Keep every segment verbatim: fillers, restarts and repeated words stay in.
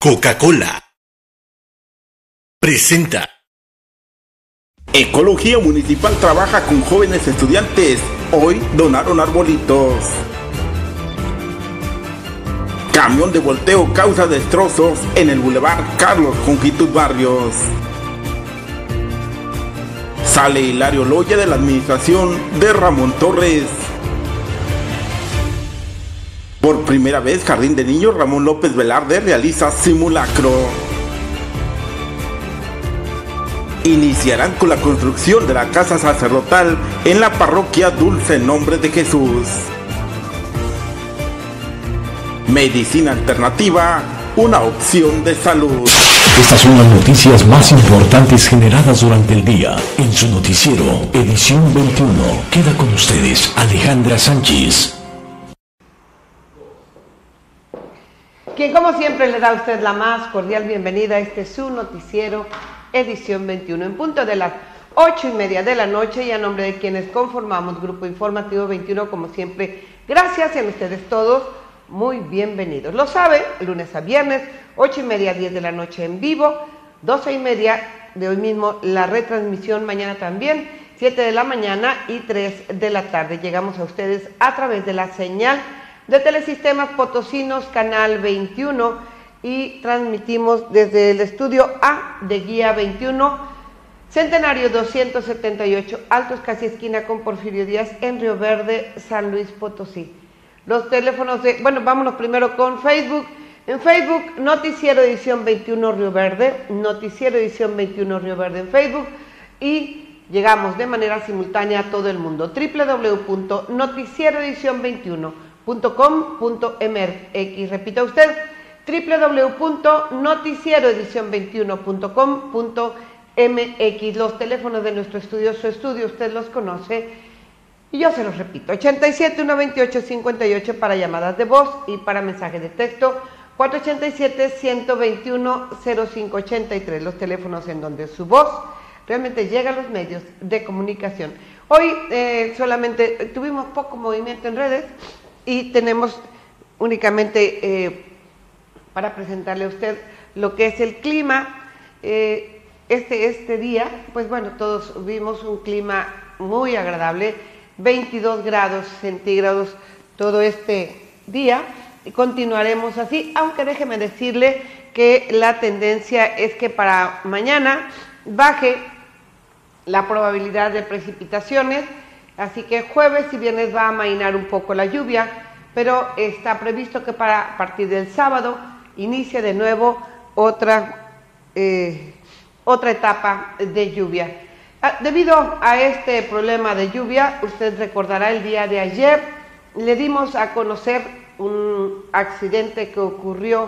Coca-Cola presenta. Ecología Municipal trabaja con jóvenes estudiantes. Hoy donaron arbolitos. Camión de volteo causa destrozos en el Boulevard Carlos Jongitud Barrios. Sale Hilario Loya de la administración de Ramón Torres. Por primera vez, Jardín de Niños Ramón López Velarde realiza simulacro. Iniciarán con la construcción de la casa sacerdotal en la parroquia Dulce Nombre de Jesús. Medicina alternativa, una opción de salud. Estas son las noticias más importantes generadas durante el día en su noticiero Edición veintiuno. Queda con ustedes Alejandra Sánchez, quien como siempre le da a usted la más cordial bienvenida a este su noticiero Edición veintiuno, en punto de las ocho y media de la noche, y a nombre de quienes conformamos Grupo Informativo veintiuno, como siempre, gracias, y a ustedes todos, muy bienvenidos. Lo sabe, lunes a viernes, ocho y media, diez de la noche en vivo, doce y media de hoy mismo la retransmisión, mañana también, siete de la mañana y tres de la tarde. Llegamos a ustedes a través de la señal de Telesistemas Potosinos, canal veintiuno, y transmitimos desde el estudio A de Guía veintiuno, Centenario doscientos setenta y ocho, Altos, casi esquina con Porfirio Díaz, en Río Verde, San Luis Potosí. Los teléfonos de, bueno, vámonos primero con Facebook. En Facebook, Noticiero Edición veintiuno Río Verde, Noticiero Edición veintiuno Río Verde en Facebook, y llegamos de manera simultánea a todo el mundo. doble u doble u doble u punto noticiero edición veintiuno punto com punto m x. Repita usted, doble u doble u doble u punto noticiero edición veintiuno punto com punto m x. Los teléfonos de nuestro estudio, su estudio, usted los conoce, y yo se los repito: ochenta y siete, ciento veintiocho, cincuenta y ocho para llamadas de voz y para mensajes de texto, cuatro ochenta y siete, ciento veintiuno, cero cinco ochenta y tres, los teléfonos en donde su voz realmente llega a los medios de comunicación. Hoy eh, solamente tuvimos poco movimiento en redes y tenemos únicamente eh, para presentarle a usted lo que es el clima. Eh, este, este día, pues bueno, todos vimos un clima muy agradable, veintidós grados centígrados todo este día, y continuaremos así, aunque déjeme decirle que la tendencia es que para mañana baje la probabilidad de precipitaciones, así que jueves y viernes va a amainar un poco la lluvia, pero está previsto que para a partir del sábado inicie de nuevo otra, eh, otra etapa de lluvia. Ah, debido a este problema de lluvia, usted recordará el día de ayer, le dimos a conocer un accidente que ocurrió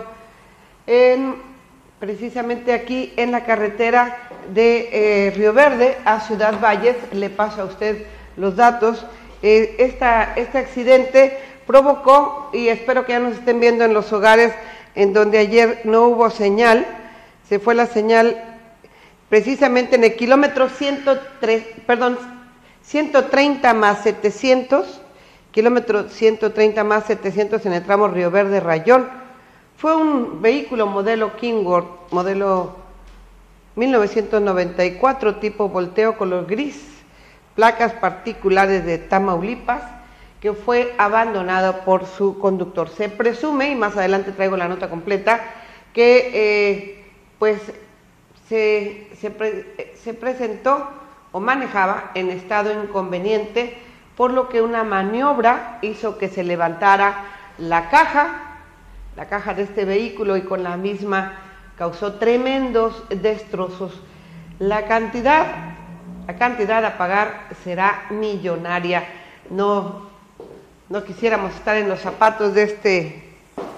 en, precisamente aquí en la carretera de eh, Río Verde a Ciudad Valles. Le paso a usted los datos. Eh, esta, este accidente provocó, y espero que ya nos estén viendo en los hogares en donde ayer no hubo señal, se fue la señal precisamente en el kilómetro ciento tres, perdón, ciento treinta más setecientos, kilómetro ciento treinta más setecientos en el tramo Río Verde Rayón. Fue un vehículo modelo Kingworth, modelo mil novecientos noventa y cuatro, tipo volteo color gris, placas particulares de Tamaulipas, que fue abandonado por su conductor. Se presume, y más adelante traigo la nota completa, que eh, pues se, se, pre, se presentó o manejaba en estado inconveniente, por lo que una maniobra hizo que se levantara la caja, la caja de este vehículo, y con la misma causó tremendos destrozos. La cantidad, la cantidad a pagar será millonaria. No, no quisiéramos estar en los zapatos de, este,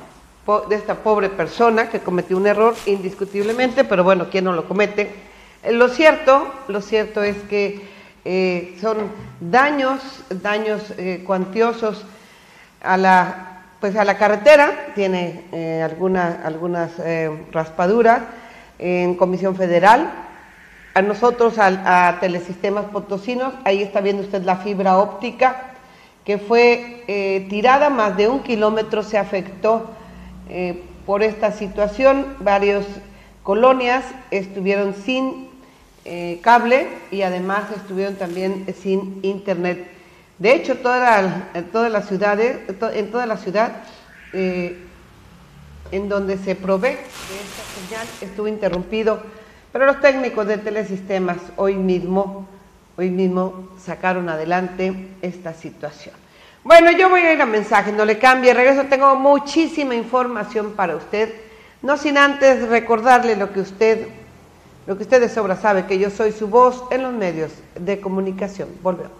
de esta pobre persona que cometió un error indiscutiblemente, pero bueno, ¿quién no lo comete? Lo cierto, lo cierto es que eh, son daños, daños eh, cuantiosos a la, pues a la carretera. Tiene eh, alguna, algunas eh, raspaduras en Comisión Federal. A nosotros, a, a Telesistemas Potosinos, ahí está viendo usted la fibra óptica que fue eh, tirada, más de un kilómetro se afectó eh, por esta situación, varias colonias estuvieron sin eh, cable y además estuvieron también sin internet. De hecho, toda la, toda la ciudades, en toda la ciudad eh, en donde se provee de esta señal estuvo interrumpido, pero los técnicos de Telesistemas hoy mismo, hoy mismo sacaron adelante esta situación. Bueno, yo voy a ir a mensajes, no le cambie, regreso, tengo muchísima información para usted, no sin antes recordarle lo que usted, lo que usted de sobra sabe, que yo soy su voz en los medios de comunicación. Volvemos.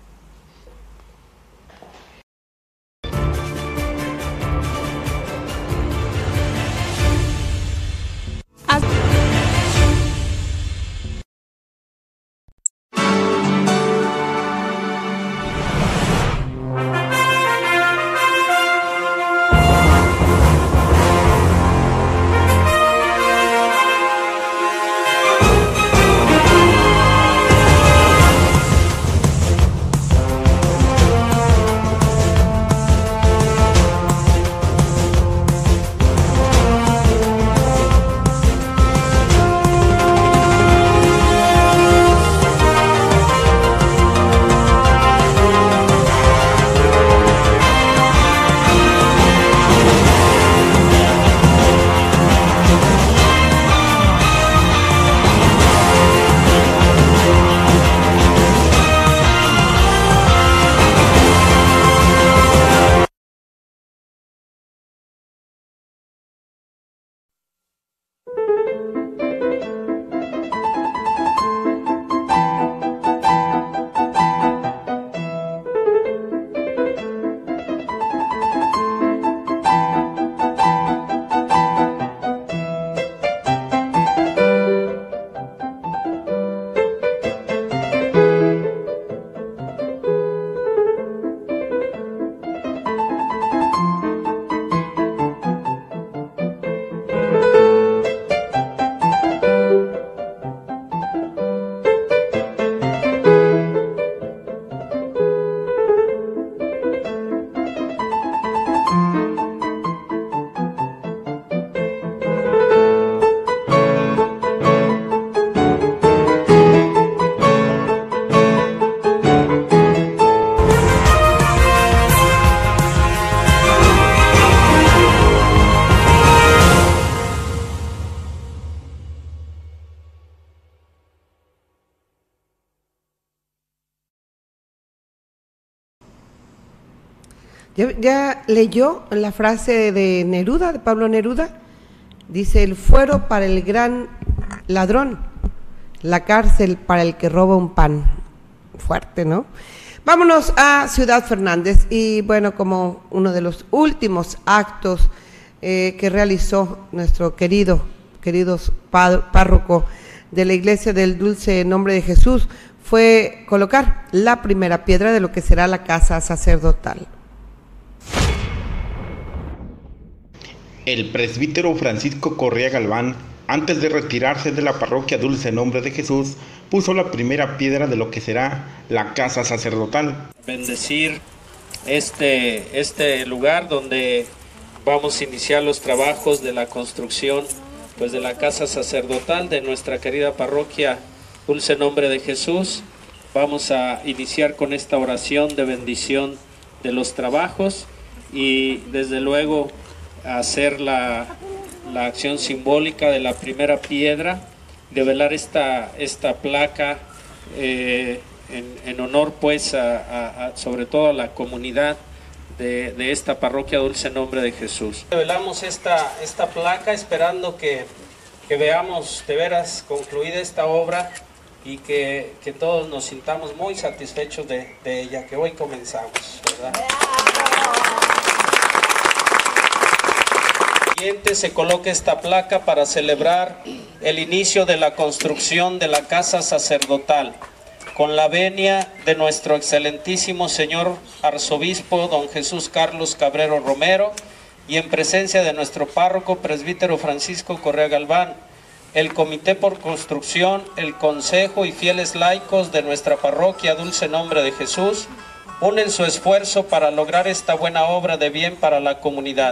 ¿Ya, ya leyó la frase de Neruda, de Pablo Neruda? Dice, el fuero para el gran ladrón, la cárcel para el que roba un pan. Fuerte, ¿no? Vámonos a Ciudad Fernández y bueno, como uno de los últimos actos eh, que realizó nuestro querido, queridos párroco de la Iglesia del Dulce Nombre de Jesús fue colocar la primera piedra de lo que será la casa sacerdotal. El presbítero Francisco Correa Galván, antes de retirarse de la parroquia Dulce Nombre de Jesús, puso la primera piedra de lo que será la casa sacerdotal. Bendecir este, este lugar donde vamos a iniciar los trabajos de la construcción pues, de la casa sacerdotal de nuestra querida parroquia Dulce Nombre de Jesús. Vamos a iniciar con esta oración de bendición de los trabajos y desde luego hacer la, la acción simbólica de la primera piedra, de velar esta, esta placa eh, en, en honor pues a, a, a, sobre todo a la comunidad de, de esta parroquia Dulce Nombre de Jesús. Velamos esta, esta placa esperando que, que veamos de veras concluida esta obra y que, que todos nos sintamos muy satisfechos de, de ella, que hoy comenzamos, ¿verdad? Se coloca esta placa para celebrar el inicio de la construcción de la casa sacerdotal con la venia de nuestro excelentísimo señor arzobispo don Jesús Carlos Cabrero Romero y en presencia de nuestro párroco presbítero Francisco Correa Galván, el comité por construcción, el consejo y fieles laicos de nuestra parroquia Dulce Nombre de Jesús unen su esfuerzo para lograr esta buena obra de bien para la comunidad.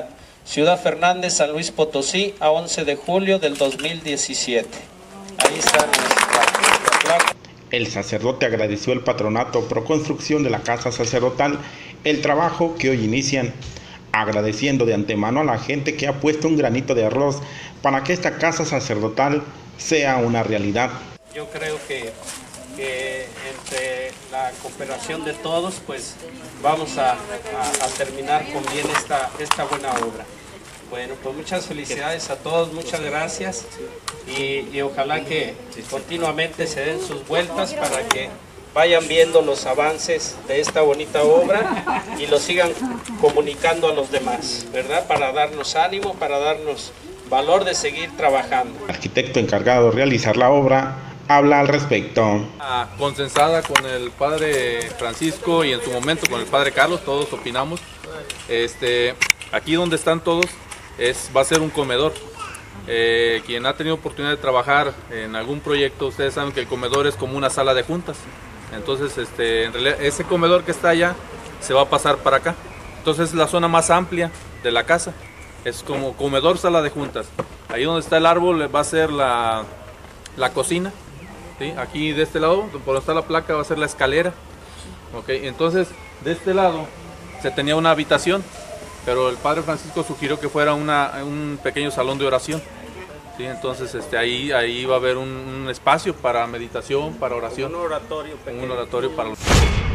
Ciudad Fernández, San Luis Potosí, a once de julio del dos mil diecisiete. Ahí está nuestra placa. El sacerdote agradeció al patronato Pro Construcción de la Casa Sacerdotal el trabajo que hoy inician, agradeciendo de antemano a la gente que ha puesto un granito de arroz para que esta casa sacerdotal sea una realidad. Yo creo que, que entre la cooperación de todos, pues vamos a, a, a terminar con bien esta, esta buena obra. Bueno, pues muchas felicidades a todos, muchas gracias y, y ojalá que continuamente se den sus vueltas para que vayan viendo los avances de esta bonita obra y lo sigan comunicando a los demás, ¿verdad? Para darnos ánimo, para darnos valor de seguir trabajando. El arquitecto encargado de realizar la obra habla al respecto. Consensada con el padre Francisco y en su momento con el padre Carlos, todos opinamos. Este, aquí donde están todos es, va a ser un comedor. Eh, quien ha tenido oportunidad de trabajar en algún proyecto, ustedes saben que el comedor es como una sala de juntas. Entonces, este, en realidad, ese comedor que está allá se va a pasar para acá. Entonces, es la zona más amplia de la casa. Es como comedor, sala de juntas. Ahí donde está el árbol va a ser la, la cocina. ¿Sí? Aquí de este lado, por donde está la placa, va a ser la escalera. ¿Okay? Entonces, de este lado se tenía una habitación, pero el padre Francisco sugirió que fuera una, un pequeño salón de oración. ¿Sí? Entonces este, ahí, ahí va a haber un, un espacio para meditación, para oración. Un oratorio pequeño. Un oratorio para los...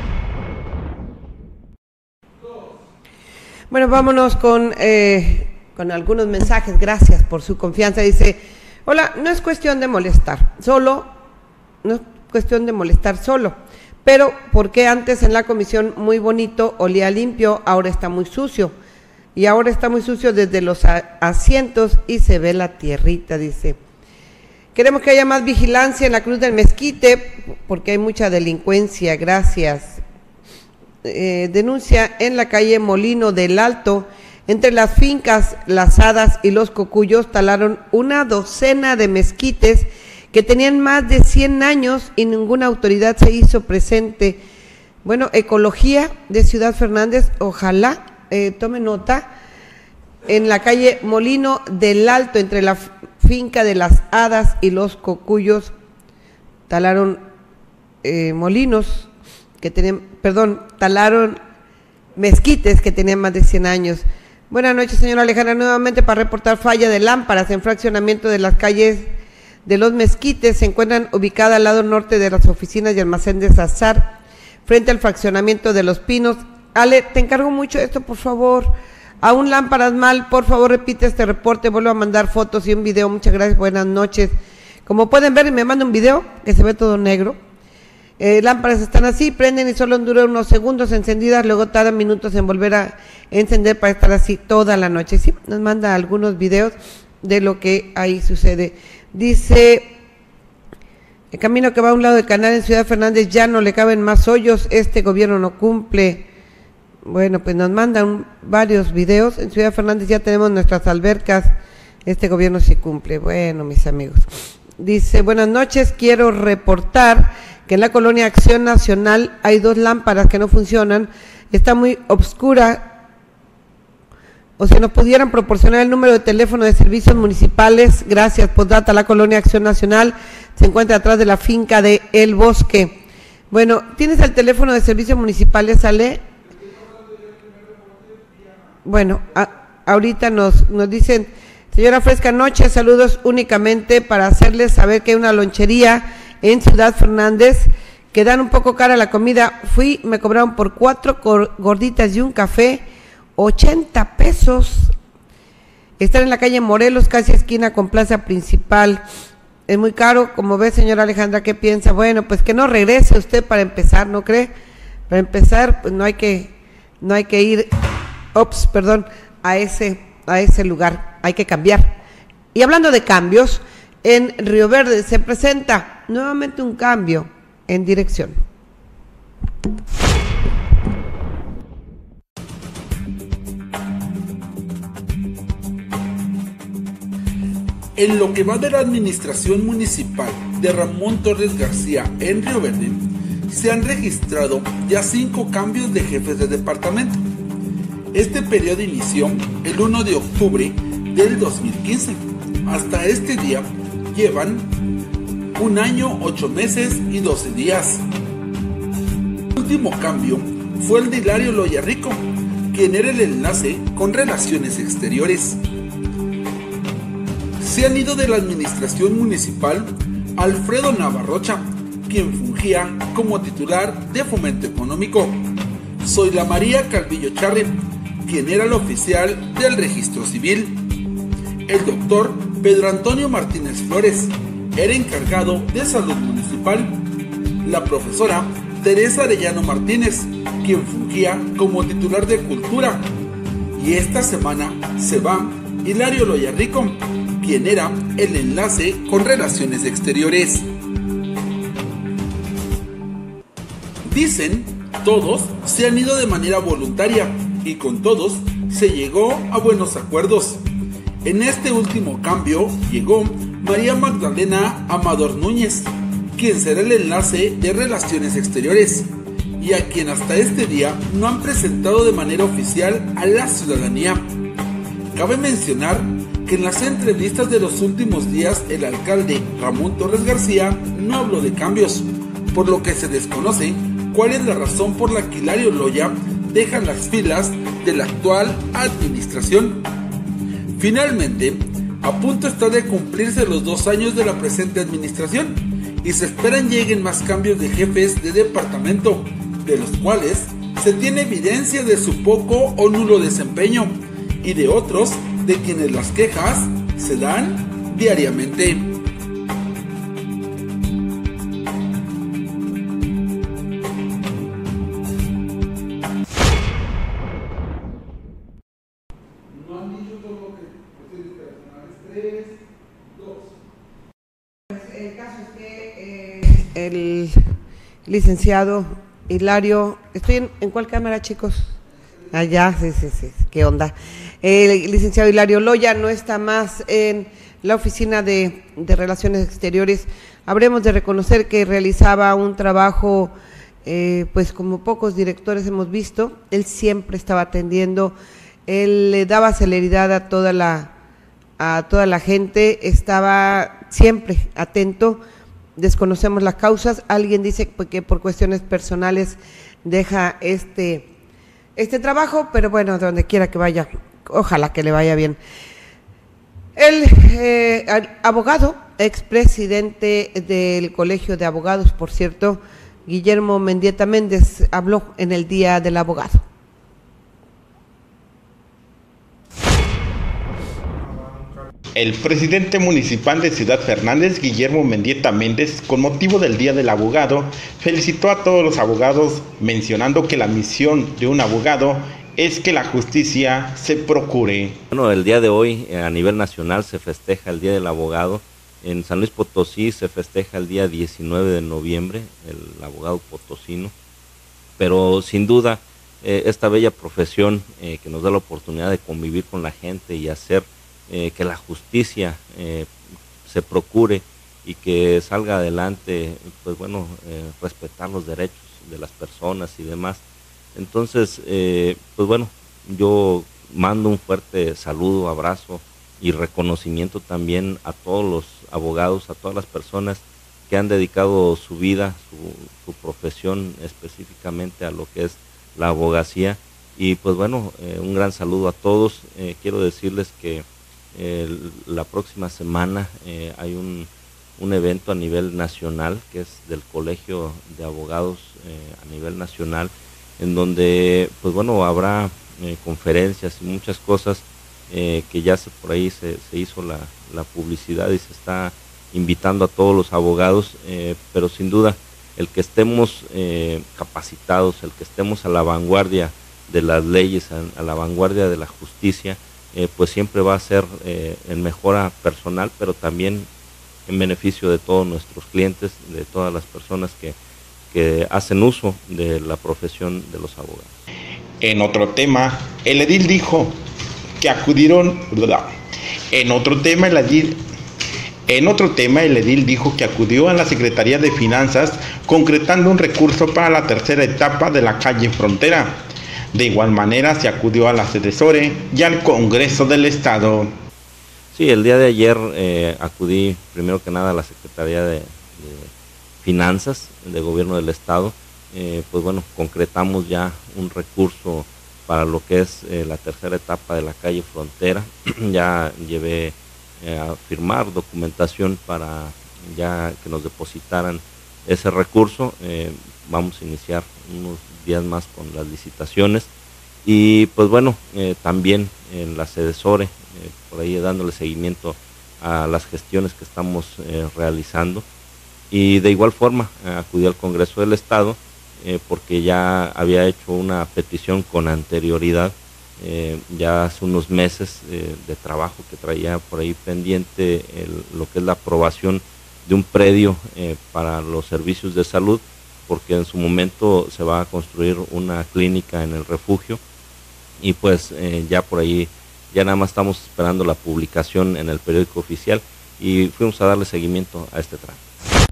Bueno, vámonos con, eh, con algunos mensajes. Gracias por su confianza. Dice, hola, no es cuestión de molestar, solo, no es cuestión de molestar solo, pero ¿por qué antes en la comisión muy bonito, olía limpio, ahora está muy sucio? Y ahora está muy sucio desde los asientos y se ve la tierrita, dice. Queremos que haya más vigilancia en la Cruz del Mezquite porque hay mucha delincuencia, gracias. Eh, denuncia en la calle Molino del Alto, entre las fincas Las Hadas y Los Cocuyos, talaron una docena de mezquites que tenían más de cien años y ninguna autoridad se hizo presente. Bueno, Ecología de Ciudad Fernández, ojalá Eh, tome nota, en la calle Molino del Alto, entre la finca de Las Hadas y Los Cocuyos, talaron eh, molinos que tenían, perdón, talaron mezquites que tenían más de cien años. Buenas noches, señora Alejandra, nuevamente para reportar falla de lámparas en fraccionamiento de las calles de Los Mezquites. Se encuentran ubicadas al lado norte de las oficinas y almacén de Sazar, frente al fraccionamiento de Los Pinos. Ale, te encargo mucho esto, por favor. Aún lámparas mal, por favor repite este reporte, vuelvo a mandar fotos y un video. Muchas gracias, buenas noches. Como pueden ver, me manda un video que se ve todo negro. Eh, lámparas están así, prenden y solo duran unos segundos encendidas, luego tardan minutos en volver a encender para estar así toda la noche. Sí, nos manda algunos videos de lo que ahí sucede. Dice, el camino que va a un lado del canal en Ciudad Fernández ya no le caben más hoyos, este gobierno no cumple. Bueno, pues nos mandan varios videos. En Ciudad Fernández ya tenemos nuestras albercas. Este gobierno sí cumple. Bueno, mis amigos. Dice, buenas noches, quiero reportar que en la colonia Acción Nacional hay dos lámparas que no funcionan. Está muy obscura. O si nos pudieran proporcionar el número de teléfono de servicios municipales. Gracias, postdata, la colonia Acción Nacional se encuentra atrás de la finca de El Bosque. Bueno, ¿tienes el teléfono de servicios municipales, Ale? Bueno, a, ahorita nos, nos dicen, señora Fresca Noche, saludos únicamente para hacerles saber que hay una lonchería en Ciudad Fernández que dan un poco cara la comida. Fui, me cobraron por cuatro gorditas y un café, ochenta pesos. Están en la calle Morelos, casi esquina con Plaza Principal. Es muy caro, como ve, señora Alejandra, ¿qué piensa? Bueno, pues que no regrese usted para empezar, ¿no cree? Para empezar, pues no hay que, no hay que ir... Ops, perdón, a ese, a ese lugar, hay que cambiar. Y hablando de cambios, en Río Verde se presenta nuevamente un cambio en dirección. En lo que va de la administración municipal de Ramón Torres García en Río Verde, se han registrado ya cinco cambios de jefes de departamento. Este periodo inició el uno de octubre del dos mil quince. Hasta este día llevan un año, ocho meses y doce días. El último cambio fue el de Hilario Loya Rico, quien era el enlace con Relaciones Exteriores. Se han ido de la administración municipal Alfredo Navarrocha, quien fungía como titular de Fomento Económico. Zoila María Calvillo Charre, quien era el oficial del Registro Civil. El doctor Pedro Antonio Martínez Flores era encargado de Salud Municipal. La profesora Teresa Arellano Martínez, quien fungía como titular de Cultura. Y esta semana se va Hilario Loya Rico, quien era el enlace con Relaciones Exteriores. Dicen, todos se han ido de manera voluntaria y con todos se llegó a buenos acuerdos. En este último cambio llegó María Magdalena Amador Núñez, quien será el enlace de Relaciones Exteriores y a quien hasta este día no han presentado de manera oficial a la ciudadanía. Cabe mencionar que en las entrevistas de los últimos días el alcalde Ramón Torres García no habló de cambios, por lo que se desconoce cuál es la razón por la que Hilario Loya deja las filas de la actual administración. Finalmente, a punto está de cumplirse los dos años de la presente administración y se esperan lleguen más cambios de jefes de departamento, de los cuales se tiene evidencia de su poco o nulo desempeño y de otros de quienes las quejas se dan diariamente. El caso es que eh, el licenciado Hilario, ¿estoy en, en cuál cámara, chicos? Allá, ah, sí, sí, sí, qué onda. El licenciado Hilario Loya no está más en la oficina de, de Relaciones Exteriores. Habremos de reconocer que realizaba un trabajo, eh, pues como pocos directores hemos visto. Él siempre estaba atendiendo, él le daba celeridad a toda la, a toda la gente, estaba siempre atento. Desconocemos las causas. Alguien dice que por cuestiones personales deja este, este trabajo, pero bueno, donde quiera que vaya, ojalá que le vaya bien. El eh, abogado, expresidente del Colegio de Abogados, por cierto, Guillermo Mendieta Méndez, habló en el Día del Abogado. El presidente municipal de Ciudad Fernández, Guillermo Mendieta Méndez, con motivo del Día del Abogado, felicitó a todos los abogados, mencionando que la misión de un abogado es que la justicia se procure. Bueno, el día de hoy a nivel nacional se festeja el Día del Abogado. En San Luis Potosí se festeja el día diecinueve de noviembre, el abogado potosino. Pero sin duda, eh, esta bella profesión eh, que nos da la oportunidad de convivir con la gente y hacer Eh, que la justicia eh, se procure y que salga adelante, pues bueno, eh, respetar los derechos de las personas y demás. Entonces, eh, pues bueno, yo mando un fuerte saludo, abrazo y reconocimiento también a todos los abogados, a todas las personas que han dedicado su vida, su, su profesión específicamente a lo que es la abogacía. Y pues bueno, eh, un gran saludo a todos. Eh, quiero decirles que Eh, la próxima semana eh, hay un, un evento a nivel nacional que es del Colegio de Abogados eh, a nivel nacional, en donde pues bueno habrá eh, conferencias y muchas cosas eh, que ya se, por ahí se, se hizo la, la publicidad y se está invitando a todos los abogados, eh, pero sin duda el que estemos eh, capacitados, el que estemos a la vanguardia de las leyes, a, a la vanguardia de la justicia, Eh, pues siempre va a ser eh, en mejora personal, pero también en beneficio de todos nuestros clientes, de todas las personas que, que hacen uso de la profesión de los abogados. En otro tema, el edil dijo que acudieron... En otro tema, el edil... En otro tema, el edil dijo que acudió a la Secretaría de Finanzas concretando un recurso para la tercera etapa de la calle Frontera. De igual manera se acudió a la Sedesore y al Congreso del Estado. Sí, el día de ayer eh, acudí primero que nada a la Secretaría de, de Finanzas de Gobierno del Estado. Eh, pues bueno, concretamos ya un recurso para lo que es eh, la tercera etapa de la calle Frontera. Ya llevé eh, a firmar documentación para ya que nos depositaran ese recurso. Eh, vamos a iniciar unos días más con las licitaciones y pues bueno, eh, también en la Sedesore, eh, por ahí dándole seguimiento a las gestiones que estamos eh, realizando, y de igual forma eh, acudí al Congreso del Estado eh, porque ya había hecho una petición con anterioridad, eh, ya hace unos meses eh, de trabajo que traía por ahí pendiente el, lo que es la aprobación de un predio eh, para los servicios de salud, porque en su momento se va a construir una clínica en el refugio y pues eh, ya por ahí ya nada más estamos esperando la publicación en el periódico oficial y fuimos a darle seguimiento a este trámite.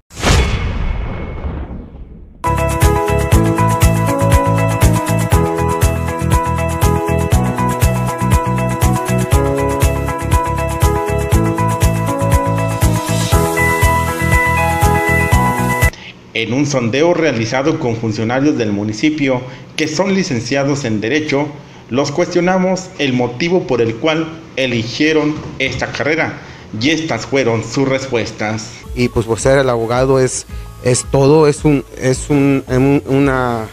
En un sondeo realizado con funcionarios del municipio que son licenciados en Derecho, los cuestionamos el motivo por el cual eligieron esta carrera y estas fueron sus respuestas. Y pues por ser el abogado es, es todo, es un, es un, un una,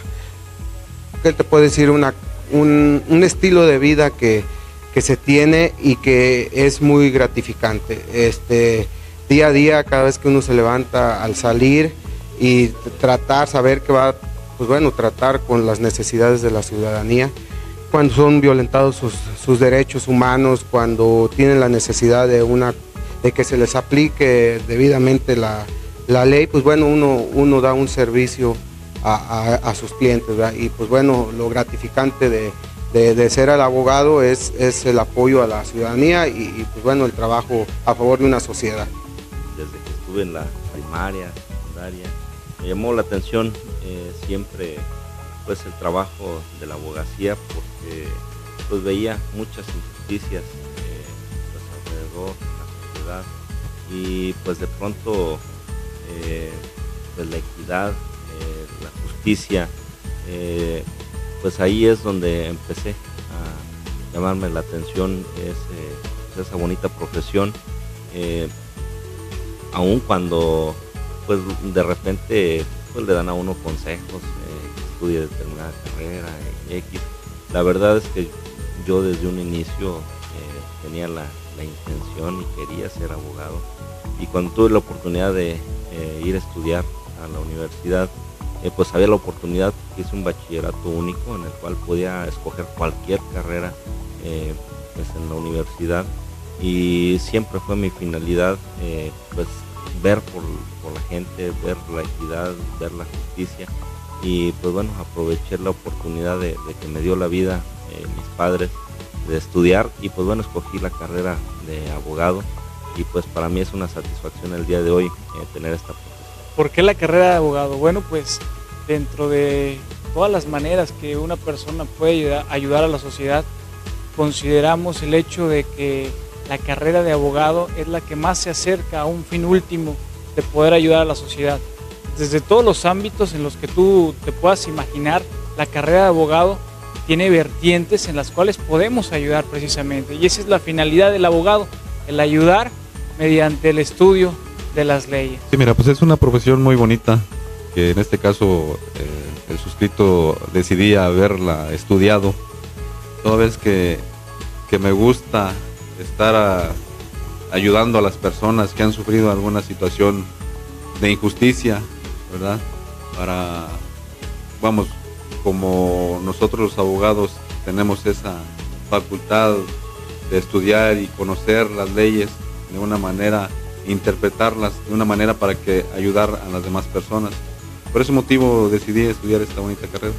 ¿qué te puedo decir? Una, un, un estilo de vida que, que se tiene y que es muy gratificante. Este, día a día, cada vez que uno se levanta al salir y tratar, saber que va, pues bueno, tratar con las necesidades de la ciudadanía, cuando son violentados sus, sus derechos humanos, cuando tienen la necesidad de una de que se les aplique debidamente la, la ley, pues bueno, uno, uno da un servicio a, a, a sus clientes, ¿verdad? Y pues bueno, lo gratificante de, de, de ser el abogado es, es el apoyo a la ciudadanía y, y pues bueno, el trabajo a favor de una sociedad. Desde que estuve en la primaria, secundaria, me llamó la atención eh, siempre pues el trabajo de la abogacía, porque pues veía muchas injusticias eh, pues, alrededor de la sociedad y pues de pronto eh, pues la equidad, eh, la justicia, eh, pues ahí es donde empecé a llamarme la atención ese, esa bonita profesión, eh, aun cuando pues de repente pues le dan a uno consejos, eh, que estudie determinada carrera, eh, X. La verdad es que yo desde un inicio eh, tenía la, la intención y quería ser abogado, y cuando tuve la oportunidad de eh, ir a estudiar a la universidad, eh, pues había la oportunidad, que hice un bachillerato único en el cual podía escoger cualquier carrera eh, pues en la universidad, y siempre fue mi finalidad eh, pues ver por, por la gente, ver la equidad, ver la justicia, y pues bueno, aproveché la oportunidad de, de que me dio la vida eh, mis padres de estudiar, y pues bueno, escogí la carrera de abogado, y pues para mí es una satisfacción el día de hoy eh, tener esta profesión. ¿Por qué la carrera de abogado? Bueno, pues dentro de todas las maneras que una persona puede ayudar, ayudar a la sociedad, consideramos el hecho de que la carrera de abogado es la que más se acerca a un fin último de poder ayudar a la sociedad. Desde todos los ámbitos en los que tú te puedas imaginar, la carrera de abogado tiene vertientes en las cuales podemos ayudar precisamente. Y esa es la finalidad del abogado, el ayudar mediante el estudio de las leyes. Sí, mira, pues es una profesión muy bonita, que en este caso eh, el suscrito decidí haberla estudiado, toda vez que, que me gusta estar a, ayudando a las personas que han sufrido alguna situación de injusticia, ¿verdad? Para, vamos, como nosotros los abogados tenemos esa facultad de estudiar y conocer las leyes de una manera, interpretarlas de una manera para que ayudar a las demás personas. Por ese motivo decidí estudiar esta bonita carrera.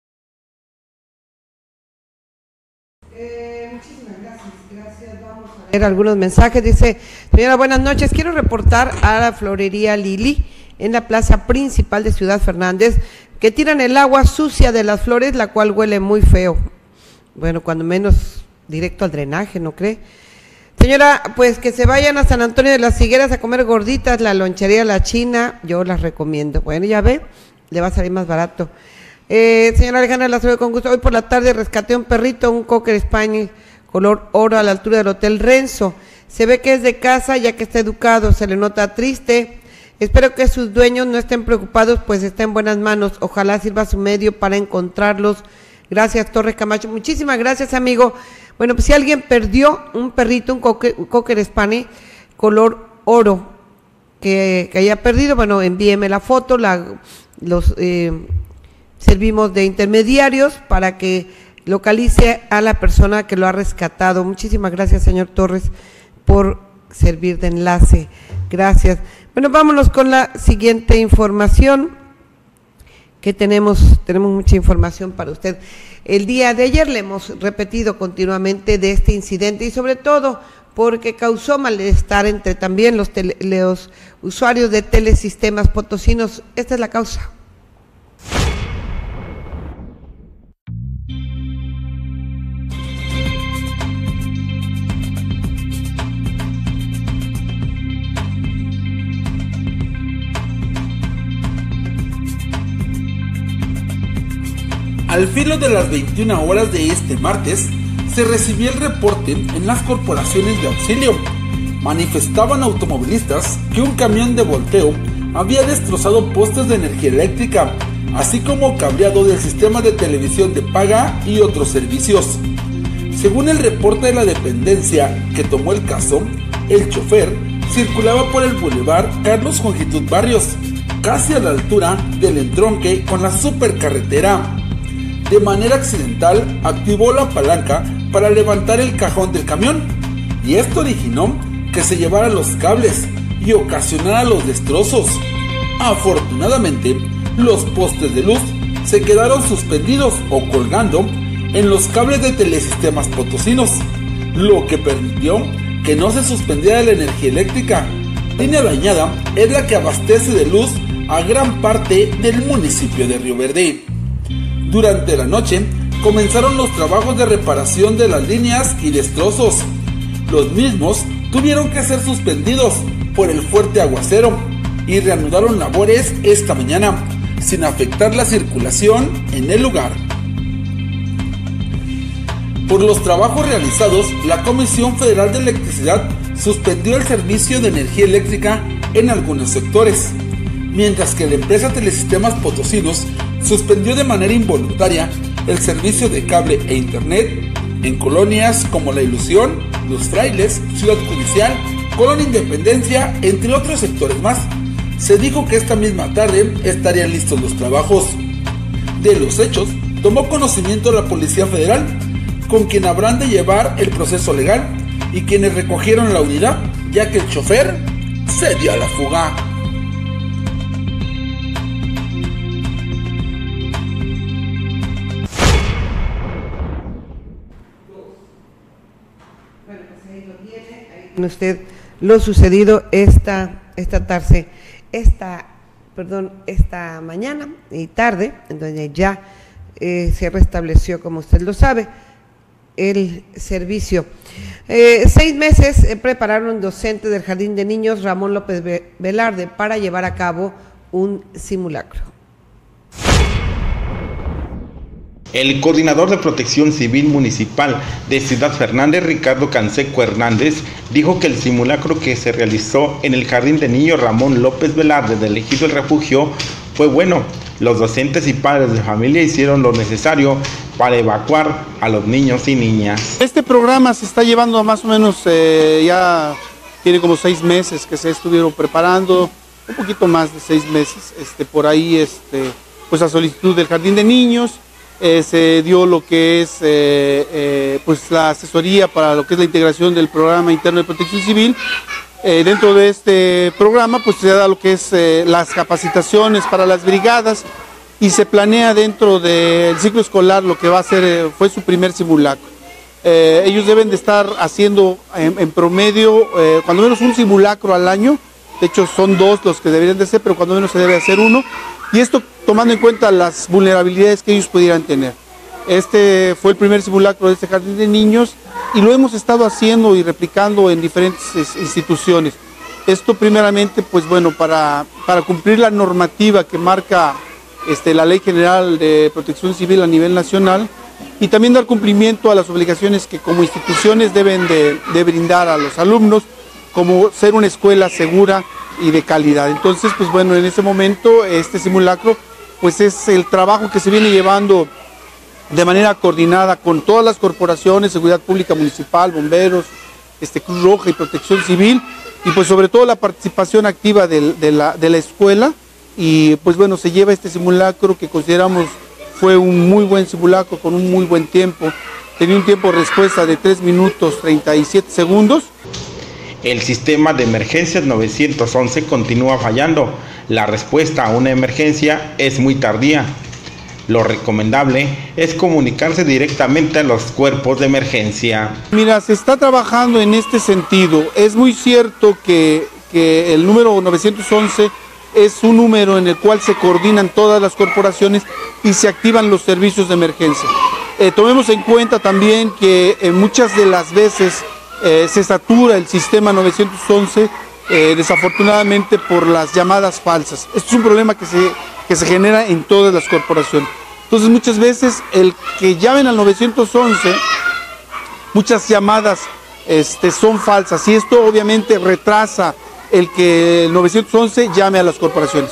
Eh, muchísimas gracias, gracias. Vamos a ver. Algunos mensajes, dice: señora, buenas noches, quiero reportar a la florería Lili en la plaza principal de Ciudad Fernández que tiran el agua sucia de las flores, la cual huele muy feo. Bueno, cuando menos directo al drenaje, ¿no cree? Señora, pues que se vayan a San Antonio de las Higueras a comer gorditas, la lonchería La China, yo las recomiendo. Bueno, ya ve, le va a salir más barato. Eh, señora Alejandra, la saludo con gusto. Hoy por la tarde rescaté un perrito, un Cocker Spaniel color oro a la altura del Hotel Renzo. Se ve que es de casa ya que está educado, se le nota triste. Espero que sus dueños no estén preocupados, pues está en buenas manos. Ojalá sirva su medio para encontrarlos. Gracias, Torres Camacho. Muchísimas gracias, amigo. Bueno, pues si alguien perdió un perrito, un Cocker, un Cocker Spaniel color oro que, que haya perdido, bueno, envíeme la foto, la, los eh, servimos de intermediarios para que localice a la persona que lo ha rescatado. Muchísimas gracias, señor Torres, por servir de enlace. Gracias. Bueno, vámonos con la siguiente información que tenemos, tenemos mucha información para usted. El día de ayer le hemos repetido continuamente de este incidente y sobre todo porque causó malestar entre también los, tele, los usuarios de Telesistemas Potosinos. Esta es la causa. Al filo de las veintiuna horas de este martes, se recibió el reporte en las corporaciones de auxilio. Manifestaban automovilistas que un camión de volteo había destrozado postes de energía eléctrica, así como cableado del sistema de televisión de paga y otros servicios. Según el reporte de la dependencia que tomó el caso, el chofer circulaba por el bulevar Carlos Jongitud Barrios, casi a la altura del entronque con la supercarretera. De manera accidental, activó la palanca para levantar el cajón del camión, y esto originó que se llevara los cables y ocasionara los destrozos. Afortunadamente, los postes de luz se quedaron suspendidos o colgando en los cables de Telesistemas Potosinos, lo que permitió que no se suspendiera la energía eléctrica. La línea dañada es la que abastece de luz a gran parte del municipio de Río Verde. Durante la noche comenzaron los trabajos de reparación de las líneas y destrozos. Los mismos tuvieron que ser suspendidos por el fuerte aguacero y reanudaron labores esta mañana, sin afectar la circulación en el lugar. Por los trabajos realizados, la Comisión Federal de Electricidad suspendió el servicio de energía eléctrica en algunos sectores, mientras que la empresa Telesistemas Potosinos suspendió de manera involuntaria el servicio de cable e internet en colonias como La Ilusión, Los Frailes, Ciudad Judicial, Colonia Independencia, entre otros sectores más. Se dijo que esta misma tarde estarían listos los trabajos. De los hechos, tomó conocimiento la Policía Federal, con quien habrán de llevar el proceso legal, y quienes recogieron la unidad, ya que el chofer se dio a la fuga. Usted lo sucedido esta esta tarde, esta perdón, esta mañana y tarde, en donde ya eh, se restableció, como usted lo sabe, el servicio. Eh, seis meses eh, prepararon docentes del Jardín de Niños Ramón López Velarde para llevar a cabo un simulacro. El coordinador de Protección Civil Municipal de Ciudad Fernández, Ricardo Canseco Hernández, dijo que el simulacro que se realizó en el Jardín de Niños Ramón López Velarde del Ejido El Refugio fue bueno. Los docentes y padres de familia hicieron lo necesario para evacuar a los niños y niñas. Este programa se está llevando más o menos, eh, ya tiene como seis meses que se estuvieron preparando, un poquito más de seis meses, este, por ahí, este, pues a solicitud del Jardín de Niños. Eh, se dio lo que es eh, eh, pues la asesoría para lo que es la integración del programa interno de protección civil. Eh, dentro de este programa pues se da lo que es eh, las capacitaciones para las brigadas, y se planea dentro del ciclo escolar lo que va a ser, eh, fue su primer simulacro. Eh, ellos deben de estar haciendo en, en promedio, eh, cuando menos un simulacro al año. De hecho son dos los que deberían de ser, pero cuando menos se debe hacer uno. Y esto tomando en cuenta las vulnerabilidades que ellos pudieran tener. Este fue el primer simulacro de este jardín de niños y lo hemos estado haciendo y replicando en diferentes instituciones. Esto primeramente, pues bueno, para, para cumplir la normativa que marca este, la Ley General de Protección Civil a nivel nacional, y también dar cumplimiento a las obligaciones que como instituciones deben de, de brindar a los alumnos, como ser una escuela segura y de calidad. Entonces, pues bueno, en ese momento este simulacro pues es el trabajo que se viene llevando de manera coordinada con todas las corporaciones, seguridad pública municipal, bomberos, este, Cruz Roja y Protección Civil, y pues sobre todo la participación activa de, de, la, de la escuela, y pues bueno, se lleva este simulacro que consideramos fue un muy buen simulacro con un muy buen tiempo, tenía un tiempo de respuesta de tres minutos treinta y siete segundos. El sistema de emergencias nueve once continúa fallando. La respuesta a una emergencia es muy tardía. Lo recomendable es comunicarse directamente a los cuerpos de emergencia. Mira, se está trabajando en este sentido. Es muy cierto que, que el número nueve once es un número en el cual se coordinan todas las corporaciones y se activan los servicios de emergencia. Eh, tomemos en cuenta también que eh, muchas de las veces eh, se satura el sistema nueve once eh, desafortunadamente por las llamadas falsas. Esto es un problema que se, que se genera en todas las corporaciones. Entonces muchas veces el que llamen al nueve once, muchas llamadas este, son falsas y esto obviamente retrasa el que el nueve once llame a las corporaciones.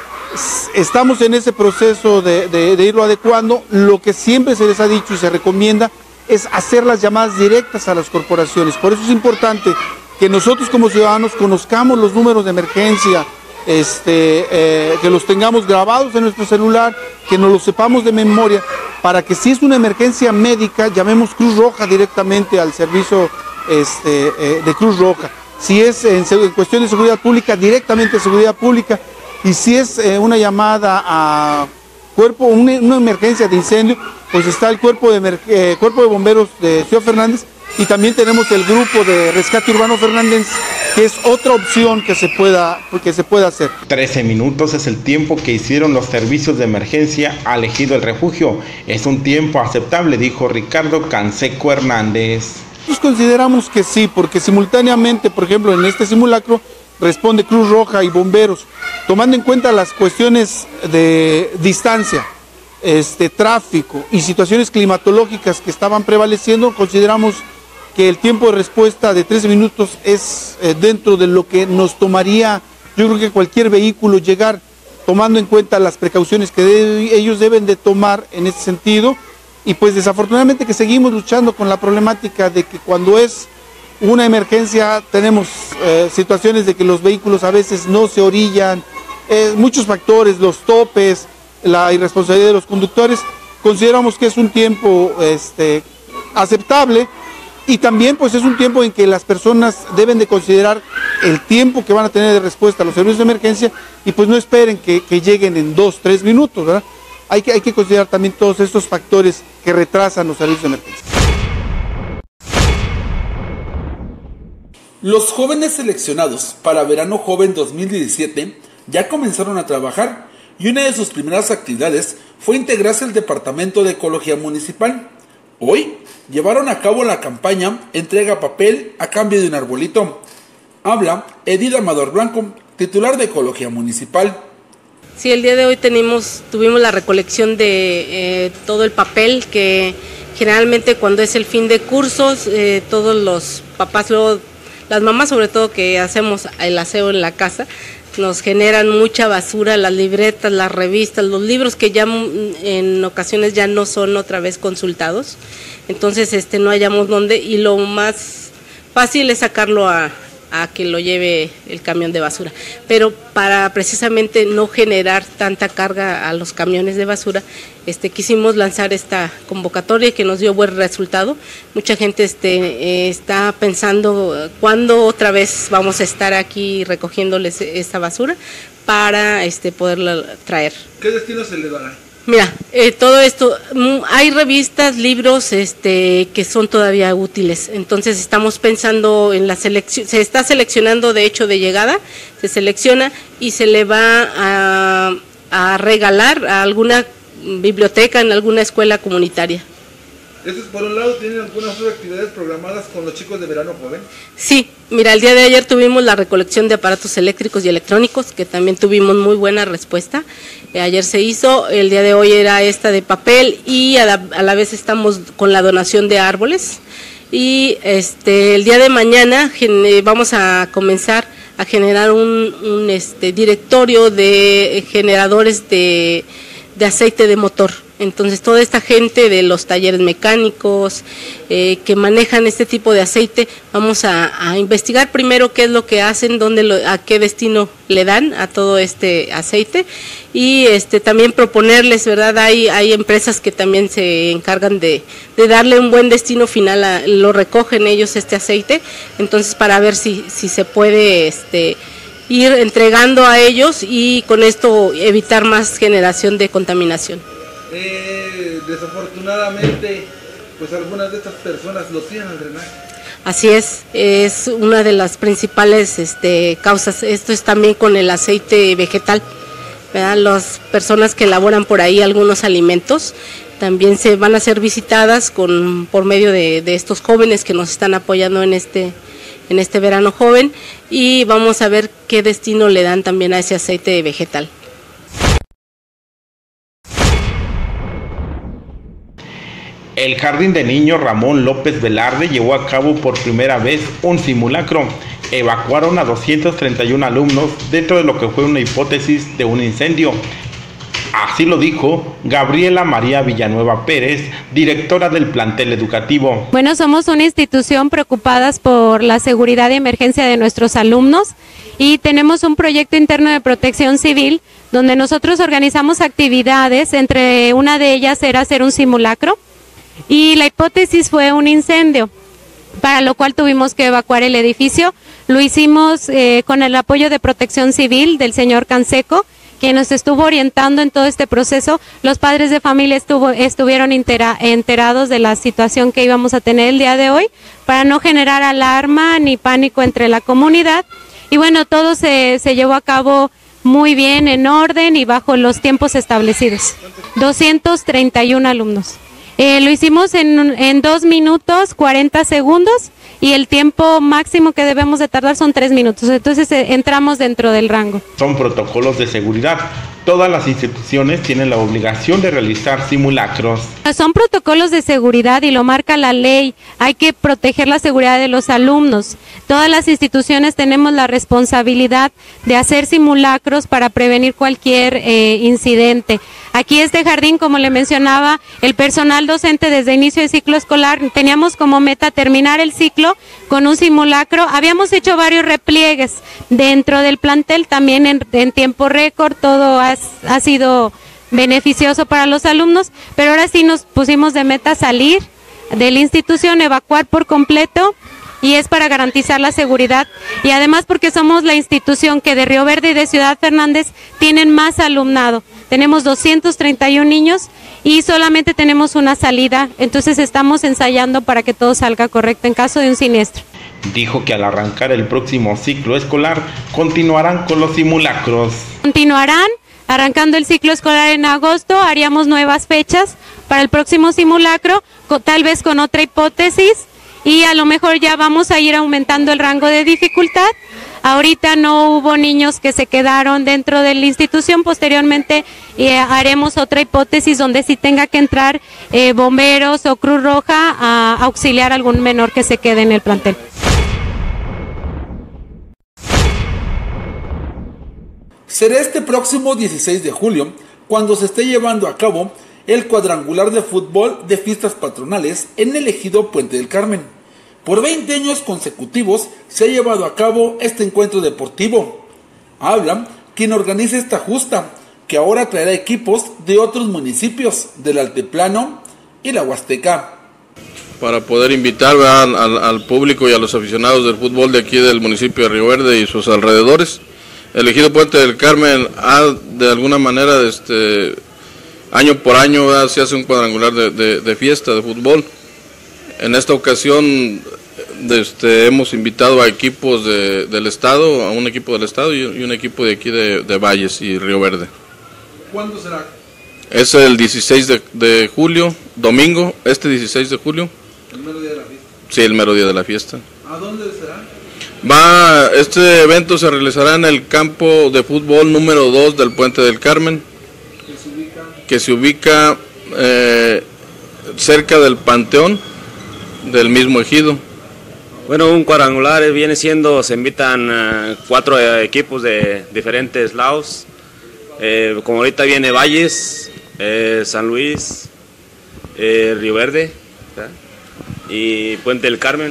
Estamos en ese proceso de, de, de irlo adecuando. Lo que siempre se les ha dicho y se recomienda es hacer las llamadas directas a las corporaciones. Por eso es importante que nosotros como ciudadanos conozcamos los números de emergencia, este, eh, que los tengamos grabados en nuestro celular, que nos los sepamos de memoria, para que si es una emergencia médica, llamemos Cruz Roja directamente al servicio este, eh, de Cruz Roja. Si es en, en cuestión de seguridad pública, directamente a seguridad pública, y si es eh, una llamada a cuerpo, una, una emergencia de incendio, pues está el cuerpo de, eh, cuerpo de bomberos de Ciudad Fernández, y también tenemos el grupo de rescate urbano Fernández, que es otra opción que se pueda, que se pueda hacer. trece minutos es el tiempo que hicieron los servicios de emergencia al Ejido El Refugio. Es un tiempo aceptable, dijo Ricardo Canseco Hernández. Nosotros consideramos que sí, porque simultáneamente, por ejemplo, en este simulacro responde Cruz Roja y bomberos, tomando en cuenta las cuestiones de distancia, este, tráfico y situaciones climatológicas que estaban prevaleciendo. Consideramos que el tiempo de respuesta de trece minutos es eh, dentro de lo que nos tomaría, yo creo que cualquier vehículo llegar, tomando en cuenta las precauciones que de, ellos deben de tomar en ese sentido. Y pues desafortunadamente que seguimos luchando con la problemática de que cuando es una emergencia tenemos eh, situaciones de que los vehículos a veces no se orillan, eh, muchos factores, los topes, la irresponsabilidad de los conductores. Consideramos que es un tiempo este, aceptable, y también pues es un tiempo en que las personas deben de considerar el tiempo que van a tener de respuesta a los servicios de emergencia, y pues no esperen que, que lleguen en dos, tres minutos, ¿verdad? Hay que, hay que considerar también todos estos factores que retrasan los servicios de emergencia. Los jóvenes seleccionados para Verano Joven dos mil diecisiete ya comenzaron a trabajar, y una de sus primeras actividades fue integrarse al Departamento de Ecología Municipal. Hoy llevaron a cabo la campaña Entrega Papel a cambio de un arbolito. Habla Edith Amador Blanco, titular de Ecología Municipal. Sí, el día de hoy tenemos, tuvimos la recolección de eh, todo el papel que generalmente cuando es el fin de cursos, eh, todos los papás, luego, las mamás sobre todo que hacemos el aseo en la casa, nos generan mucha basura, las libretas, las revistas, los libros que ya en ocasiones ya no son otra vez consultados, entonces este no hallamos dónde, y lo más fácil es sacarlo a... a que lo lleve el camión de basura, pero para precisamente no generar tanta carga a los camiones de basura, este quisimos lanzar esta convocatoria que nos dio buen resultado. Mucha gente este eh, está pensando cuándo otra vez vamos a estar aquí recogiéndoles esta basura para este poderla traer. ¿Qué destino se le dará? Mira, eh, todo esto, mm, hay revistas, libros este, que son todavía útiles, entonces estamos pensando en la selección, se está seleccionando de hecho de llegada, se selecciona y se le va a, a regalar a alguna biblioteca en alguna escuela comunitaria. Eso es por un lado. ¿Tienen algunas otras actividades programadas con los chicos de Verano Joven? Sí, mira, el día de ayer tuvimos la recolección de aparatos eléctricos y electrónicos, que también tuvimos muy buena respuesta. Eh, ayer se hizo, el día de hoy era esta de papel y a la, a la vez estamos con la donación de árboles. Y este el día de mañana gen- vamos a comenzar a generar un, un este, directorio de generadores de, de aceite de motor. Entonces toda esta gente de los talleres mecánicos eh, que manejan este tipo de aceite, vamos a, a investigar primero qué es lo que hacen, dónde lo, a qué destino le dan a todo este aceite y este también proponerles, ¿verdad? Hay, hay empresas que también se encargan de, de darle un buen destino final, a, lo recogen ellos este aceite, entonces para ver si, si se puede este, ir entregando a ellos y con esto evitar más generación de contaminación. Eh, desafortunadamente, pues algunas de estas personas lo tiran al drenaje. Así es, es una de las principales este, causas. Esto es también con el aceite vegetal, ¿verdad? Las personas que elaboran por ahí algunos alimentos también se van a ser visitadas con por medio de, de estos jóvenes que nos están apoyando en este en este verano joven y vamos a ver qué destino le dan también a ese aceite vegetal. El Jardín de Niños Ramón López Velarde llevó a cabo por primera vez un simulacro. Evacuaron a doscientos treinta y uno alumnos dentro de lo que fue una hipótesis de un incendio. Así lo dijo Gabriela María Villanueva Pérez, directora del plantel educativo. Bueno, somos una institución preocupadas por la seguridad y emergencia de nuestros alumnos y tenemos un proyecto interno de protección civil donde nosotros organizamos actividades, entre una de ellas era hacer un simulacro. Y la hipótesis fue un incendio, para lo cual tuvimos que evacuar el edificio. Lo hicimos eh, con el apoyo de Protección Civil del señor Canseco, quien nos estuvo orientando en todo este proceso. Los padres de familia estuvo, estuvieron entera, enterados de la situación que íbamos a tener el día de hoy, para no generar alarma ni pánico entre la comunidad. Y bueno, todo se, se llevó a cabo muy bien, en orden y bajo los tiempos establecidos. doscientos treinta y uno alumnos. Eh, lo hicimos en, en dos minutos, cuarenta segundos y el tiempo máximo que debemos de tardar son tres minutos. Entonces eh, entramos dentro del rango. Son protocolos de seguridad. Todas las instituciones tienen la obligación de realizar simulacros. Son protocolos de seguridad y lo marca la ley. Hay que proteger la seguridad de los alumnos. Todas las instituciones tenemos la responsabilidad de hacer simulacros para prevenir cualquier eh, incidente. Aquí este jardín, como le mencionaba, el personal docente desde inicio de ciclo escolar, teníamos como meta terminar el ciclo con un simulacro. Habíamos hecho varios repliegues dentro del plantel, también en, en tiempo récord, todo ha, ha sido beneficioso para los alumnos, pero ahora sí nos pusimos de meta salir de la institución, evacuar por completo, y es para garantizar la seguridad y además porque somos la institución que de Río Verde y de Ciudad Fernández tienen más alumnado. Tenemos doscientos treinta y uno niños y solamente tenemos una salida, entonces estamos ensayando para que todo salga correcto en caso de un siniestro. Dijo que al arrancar el próximo ciclo escolar continuarán con los simulacros. Continuarán arrancando el ciclo escolar en agosto, haríamos nuevas fechas para el próximo simulacro, tal vez con otra hipótesis. Y a lo mejor ya vamos a ir aumentando el rango de dificultad. Ahorita no hubo niños que se quedaron dentro de la institución, posteriormente eh, haremos otra hipótesis donde sí tenga que entrar eh, bomberos o Cruz Roja a auxiliar a algún menor que se quede en el plantel. Será este próximo dieciséis de julio cuando se esté llevando a cabo el cuadrangular de fútbol de fiestas patronales en el ejido Puente del Carmen. Por veinte años consecutivos se ha llevado a cabo este encuentro deportivo. Habla quien organiza esta justa, que ahora traerá equipos de otros municipios del Altiplano y la Huasteca. Para poder invitar al, al, al público y a los aficionados del fútbol de aquí del municipio de Río Verde y sus alrededores. El ejido Puente del Carmen ha de alguna manera este, año por año, ¿verdad?, se hace un cuadrangular de, de, de fiesta, de fútbol. En esta ocasión este, hemos invitado a equipos de, del estado, a un equipo del estado y, y un equipo de aquí de, de Valles y Río Verde. ¿Cuándo será? Es el dieciséis de, de julio, domingo, este dieciséis de julio. El mero día de la fiesta. Sí, el mero día de la fiesta. ¿A dónde será? Va, este evento se realizará en el campo de fútbol número dos del Puente del Carmen, ¿Que se ubica? que se ubica eh, cerca del Panteón del mismo ejido. Bueno, un cuadrangular viene siendo, se invitan uh, cuatro uh, equipos de diferentes lados, eh, como ahorita viene Valles, eh, San Luis, eh, Río Verde, ¿verdad?, y Puente del Carmen.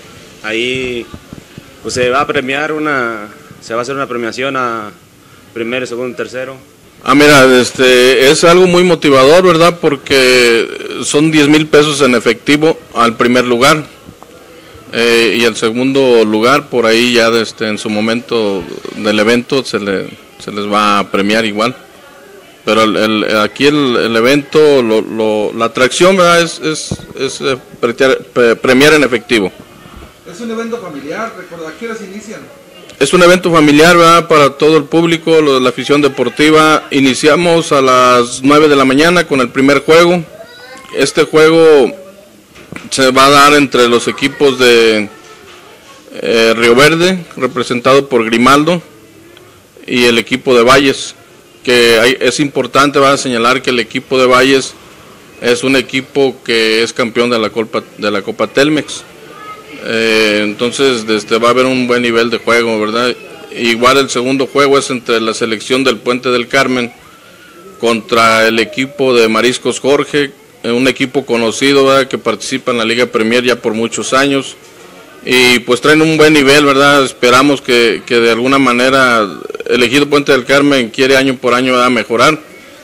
Ahí pues se va a premiar una, se va a hacer una premiación a primero, segundo, tercero. Ah, mira, este, es algo muy motivador, ¿verdad?, porque son diez mil pesos en efectivo al primer lugar. Eh, y el segundo lugar, por ahí ya este, en su momento del evento se, le, se les va a premiar igual. Pero el, el, aquí el, el evento, lo, lo, la atracción, ¿verdad?, es, es, es eh, pretear, pre, premiar en efectivo. Es un evento familiar, recuerda, ¿a qué horas inician? Es un evento familiar, ¿verdad?, para todo el público, lo de la afición deportiva. Iniciamos a las nueve de la mañana con el primer juego. Este juego se va a dar entre los equipos de eh, Río Verde, representado por Grimaldo, y el equipo de Valles, que hay, es importante, va a señalar que el equipo de Valles es un equipo que es campeón de la Copa, de la Copa Telmex. Eh, entonces este, va a haber un buen nivel de juego, ¿verdad? Igual el segundo juego es entre la selección del Puente del Carmen contra el equipo de Mariscos Jorge, un equipo conocido, ¿verdad?, que participa en la Liga Premier ya por muchos años, y pues traen un buen nivel, ¿verdad? Esperamos que, que de alguna manera el ejido Puente del Carmen quiere año por año, ¿verdad?, mejorar,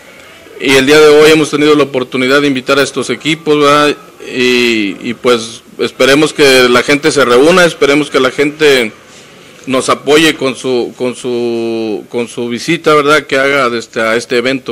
y el día de hoy hemos tenido la oportunidad de invitar a estos equipos, ¿verdad?, y, y pues esperemos que la gente se reúna, esperemos que la gente nos apoye con su, con su, con su visita, ¿verdad?, que haga desde a este evento.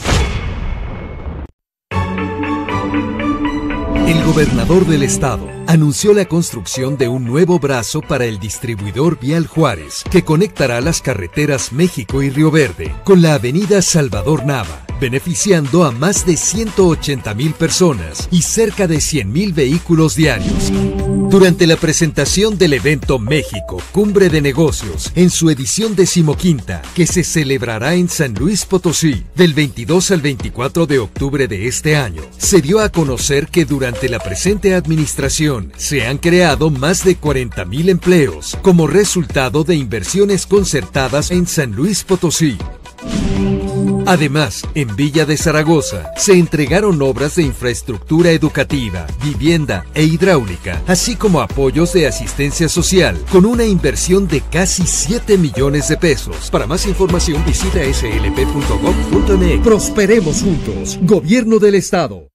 El gobernador del estado anunció la construcción de un nuevo brazo para el distribuidor vial Juárez, que conectará las carreteras México y Río Verde con la avenida Salvador Nava, beneficiando a más de ciento ochenta mil personas y cerca de cien mil vehículos diarios. Durante la presentación del evento México, Cumbre de Negocios, en su edición decimoquinta, que se celebrará en San Luis Potosí, del veintidós al veinticuatro de octubre de este año, se dio a conocer que durante la presente administración se han creado más de cuarenta mil empleos como resultado de inversiones concertadas en San Luis Potosí. Además, en Villa de Zaragoza se entregaron obras de infraestructura educativa, vivienda e hidráulica, así como apoyos de asistencia social, con una inversión de casi siete millones de pesos. Para más información visita s l p punto gov punto m x. Prosperemos juntos. Gobierno del Estado.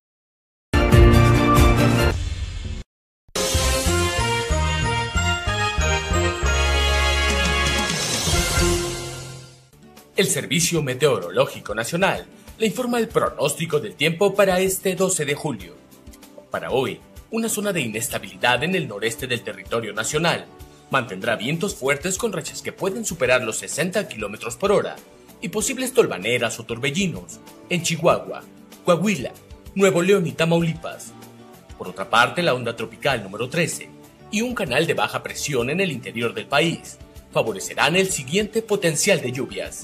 El Servicio Meteorológico Nacional le informa el pronóstico del tiempo para este doce de julio. Para hoy, una zona de inestabilidad en el noreste del territorio nacional mantendrá vientos fuertes con rachas que pueden superar los sesenta kilómetros por hora y posibles tolvaneras o torbellinos en Chihuahua, Coahuila, Nuevo León y Tamaulipas. Por otra parte, la onda tropical número trece y un canal de baja presión en el interior del país favorecerán el siguiente potencial de lluvias.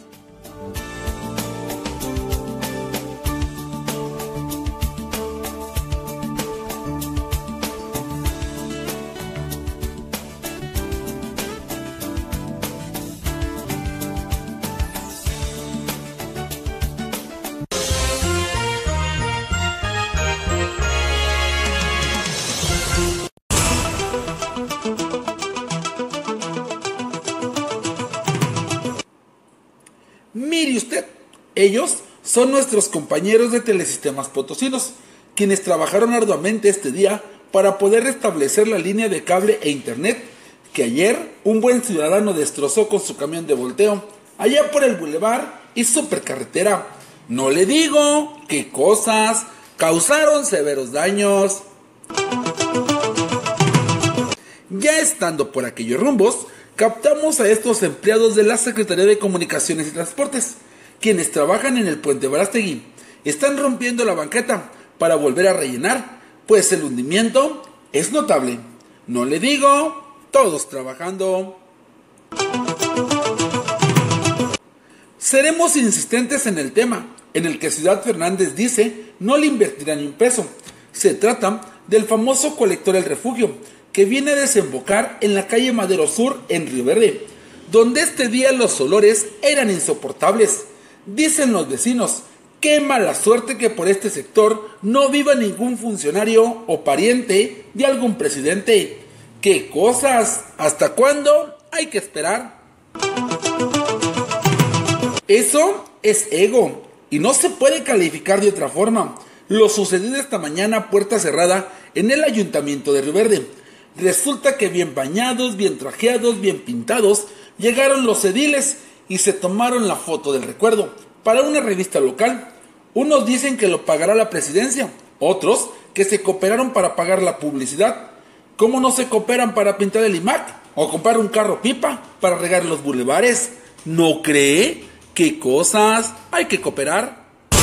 Mire usted, ellos son nuestros compañeros de Telesistemas Potosinos, quienes trabajaron arduamente este día para poder restablecer la línea de cable e internet que ayer un buen ciudadano destrozó con su camión de volteo allá por el bulevar y supercarretera. No le digo qué cosas causaron severos daños. Ya estando por aquellos rumbos, captamos a estos empleados de la Secretaría de Comunicaciones y Transportes, quienes trabajan en el puente Verástegui. Están rompiendo la banqueta para volver a rellenar, pues el hundimiento es notable. No le digo, todos trabajando. Seremos insistentes en el tema, en el que Ciudad Fernández dice no le invertirá ni un peso. Se trata del famoso colector El Refugio, que viene a desembocar en la calle Madero Sur en Río Verde, donde este día los olores eran insoportables. Dicen los vecinos, qué mala suerte que por este sector no viva ningún funcionario o pariente de algún presidente. ¡Qué cosas! ¿Hasta cuándo? Hay que esperar. Eso es ego, y no se puede calificar de otra forma. Lo sucedido esta mañana a puerta cerrada en el Ayuntamiento de Río Verde. Resulta que bien bañados, bien trajeados, bien pintados, llegaron los ediles y se tomaron la foto del recuerdo para una revista local. Unos dicen que lo pagará la presidencia, otros que se cooperaron para pagar la publicidad. ¿Cómo no se cooperan para pintar el I M A C o comprar un carro pipa para regar los bulevares? ¿No cree? ¿Qué cosas? Hay que cooperar.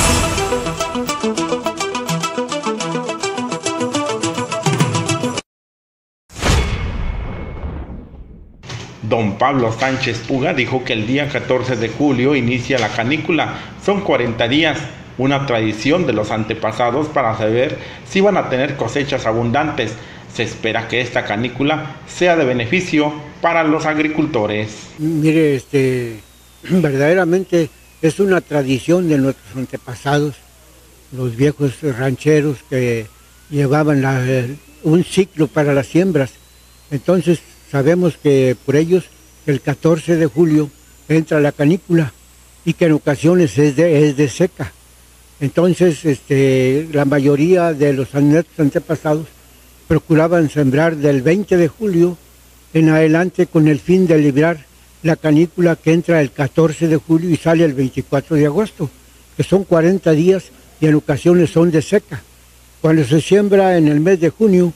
Don Pablo Sánchez Puga dijo que el día catorce de julio inicia la canícula. Son cuarenta días, una tradición de los antepasados para saber si van a tener cosechas abundantes. Se espera que esta canícula sea de beneficio para los agricultores. Mire, este, verdaderamente es una tradición de nuestros antepasados, los viejos rancheros que llevaban la, un ciclo para las siembras. Entonces sabemos que por ellos el catorce de julio entra la canícula y que en ocasiones es de, es de seca. Entonces este, la mayoría de los antepasados procuraban sembrar del veinte de julio en adelante con el fin de librar la canícula que entra el catorce de julio y sale el veinticuatro de agosto, que son cuarenta días y en ocasiones son de seca. Cuando se siembra en el mes de junio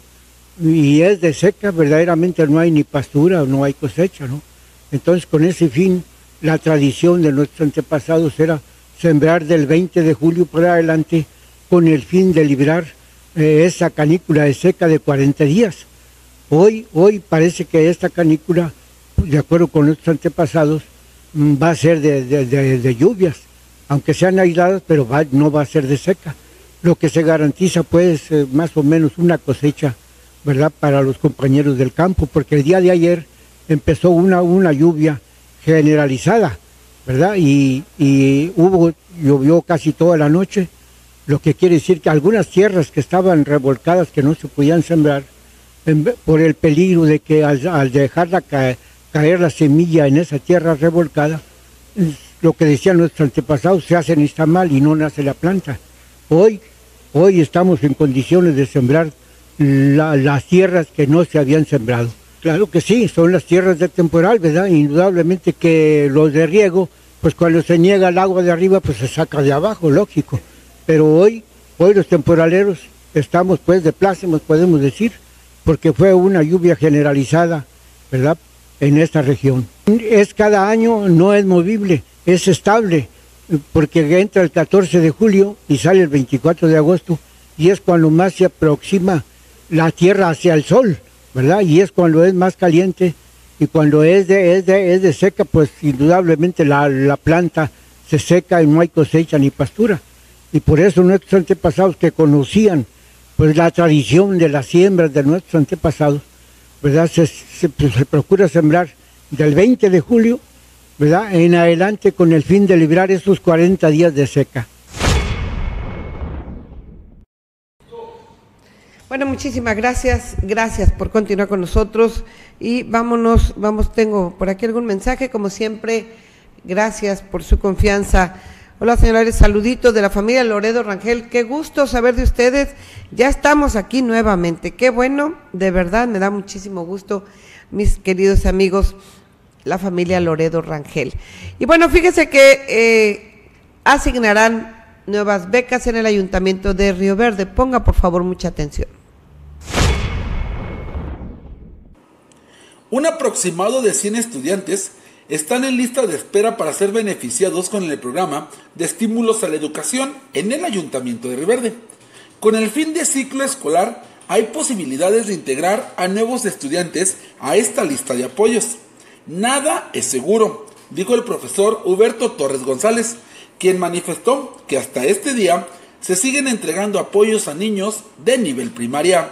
y es de seca, verdaderamente no hay ni pastura, no hay cosecha, ¿no? Entonces con ese fin, la tradición de nuestros antepasados era sembrar del veinte de julio para adelante con el fin de librar eh, esa canícula de seca de cuarenta días. Hoy, hoy parece que esta canícula, de acuerdo con nuestros antepasados, va a ser de, de, de, de lluvias, aunque sean aisladas, pero va, no va a ser de seca. Lo que se garantiza pues eh, más o menos una cosecha, ¿verdad?, para los compañeros del campo, porque el día de ayer empezó una, una lluvia generalizada, ¿verdad? Y, y hubo, llovió casi toda la noche, lo que quiere decir que algunas tierras que estaban revolcadas, que no se podían sembrar, en, por el peligro de que al, al dejarla caer, caer la semilla en esa tierra revolcada, lo que decían nuestros antepasados, se hace nixtamal y no nace la planta. Hoy, hoy estamos en condiciones de sembrar la, las tierras que no se habían sembrado. Claro que sí, son las tierras de temporal, ¿verdad? Indudablemente que los de riego, pues cuando se niega el agua de arriba, pues se saca de abajo, lógico. Pero hoy, hoy los temporaleros estamos pues de plácemes, podemos decir, porque fue una lluvia generalizada, ¿verdad?, en esta región. Es cada año, no es movible, es estable, porque entra el catorce de julio y sale el veinticuatro de agosto, y es cuando más se aproxima la tierra hacia el sol, ¿verdad? Y es cuando es más caliente, y cuando es de, es de, es de seca, pues indudablemente la, la planta se seca y no hay cosecha ni pastura. Y por eso nuestros antepasados que conocían pues la tradición de las siembras de nuestros antepasados, ¿verdad?, se, se, pues, se procura sembrar del veinte de julio, ¿verdad?, en adelante con el fin de librar esos cuarenta días de seca. Bueno, muchísimas gracias, gracias por continuar con nosotros y vámonos, vamos, tengo por aquí algún mensaje, como siempre, gracias por su confianza. Hola señores, saluditos de la familia Loredo Rangel, qué gusto saber de ustedes, ya estamos aquí nuevamente, qué bueno, de verdad me da muchísimo gusto, mis queridos amigos, la familia Loredo Rangel. Y bueno, fíjense que eh, asignarán nuevas becas en el Ayuntamiento de Río Verde. Ponga por favor mucha atención. Un aproximado de cien estudiantes están en lista de espera para ser beneficiados con el programa de estímulos a la educación en el Ayuntamiento de Río Verde. Con el fin de ciclo escolar, hay posibilidades de integrar a nuevos estudiantes a esta lista de apoyos. Nada es seguro, dijo el profesor Huberto Torres González, quien manifestó que hasta este día se siguen entregando apoyos a niños de nivel primaria.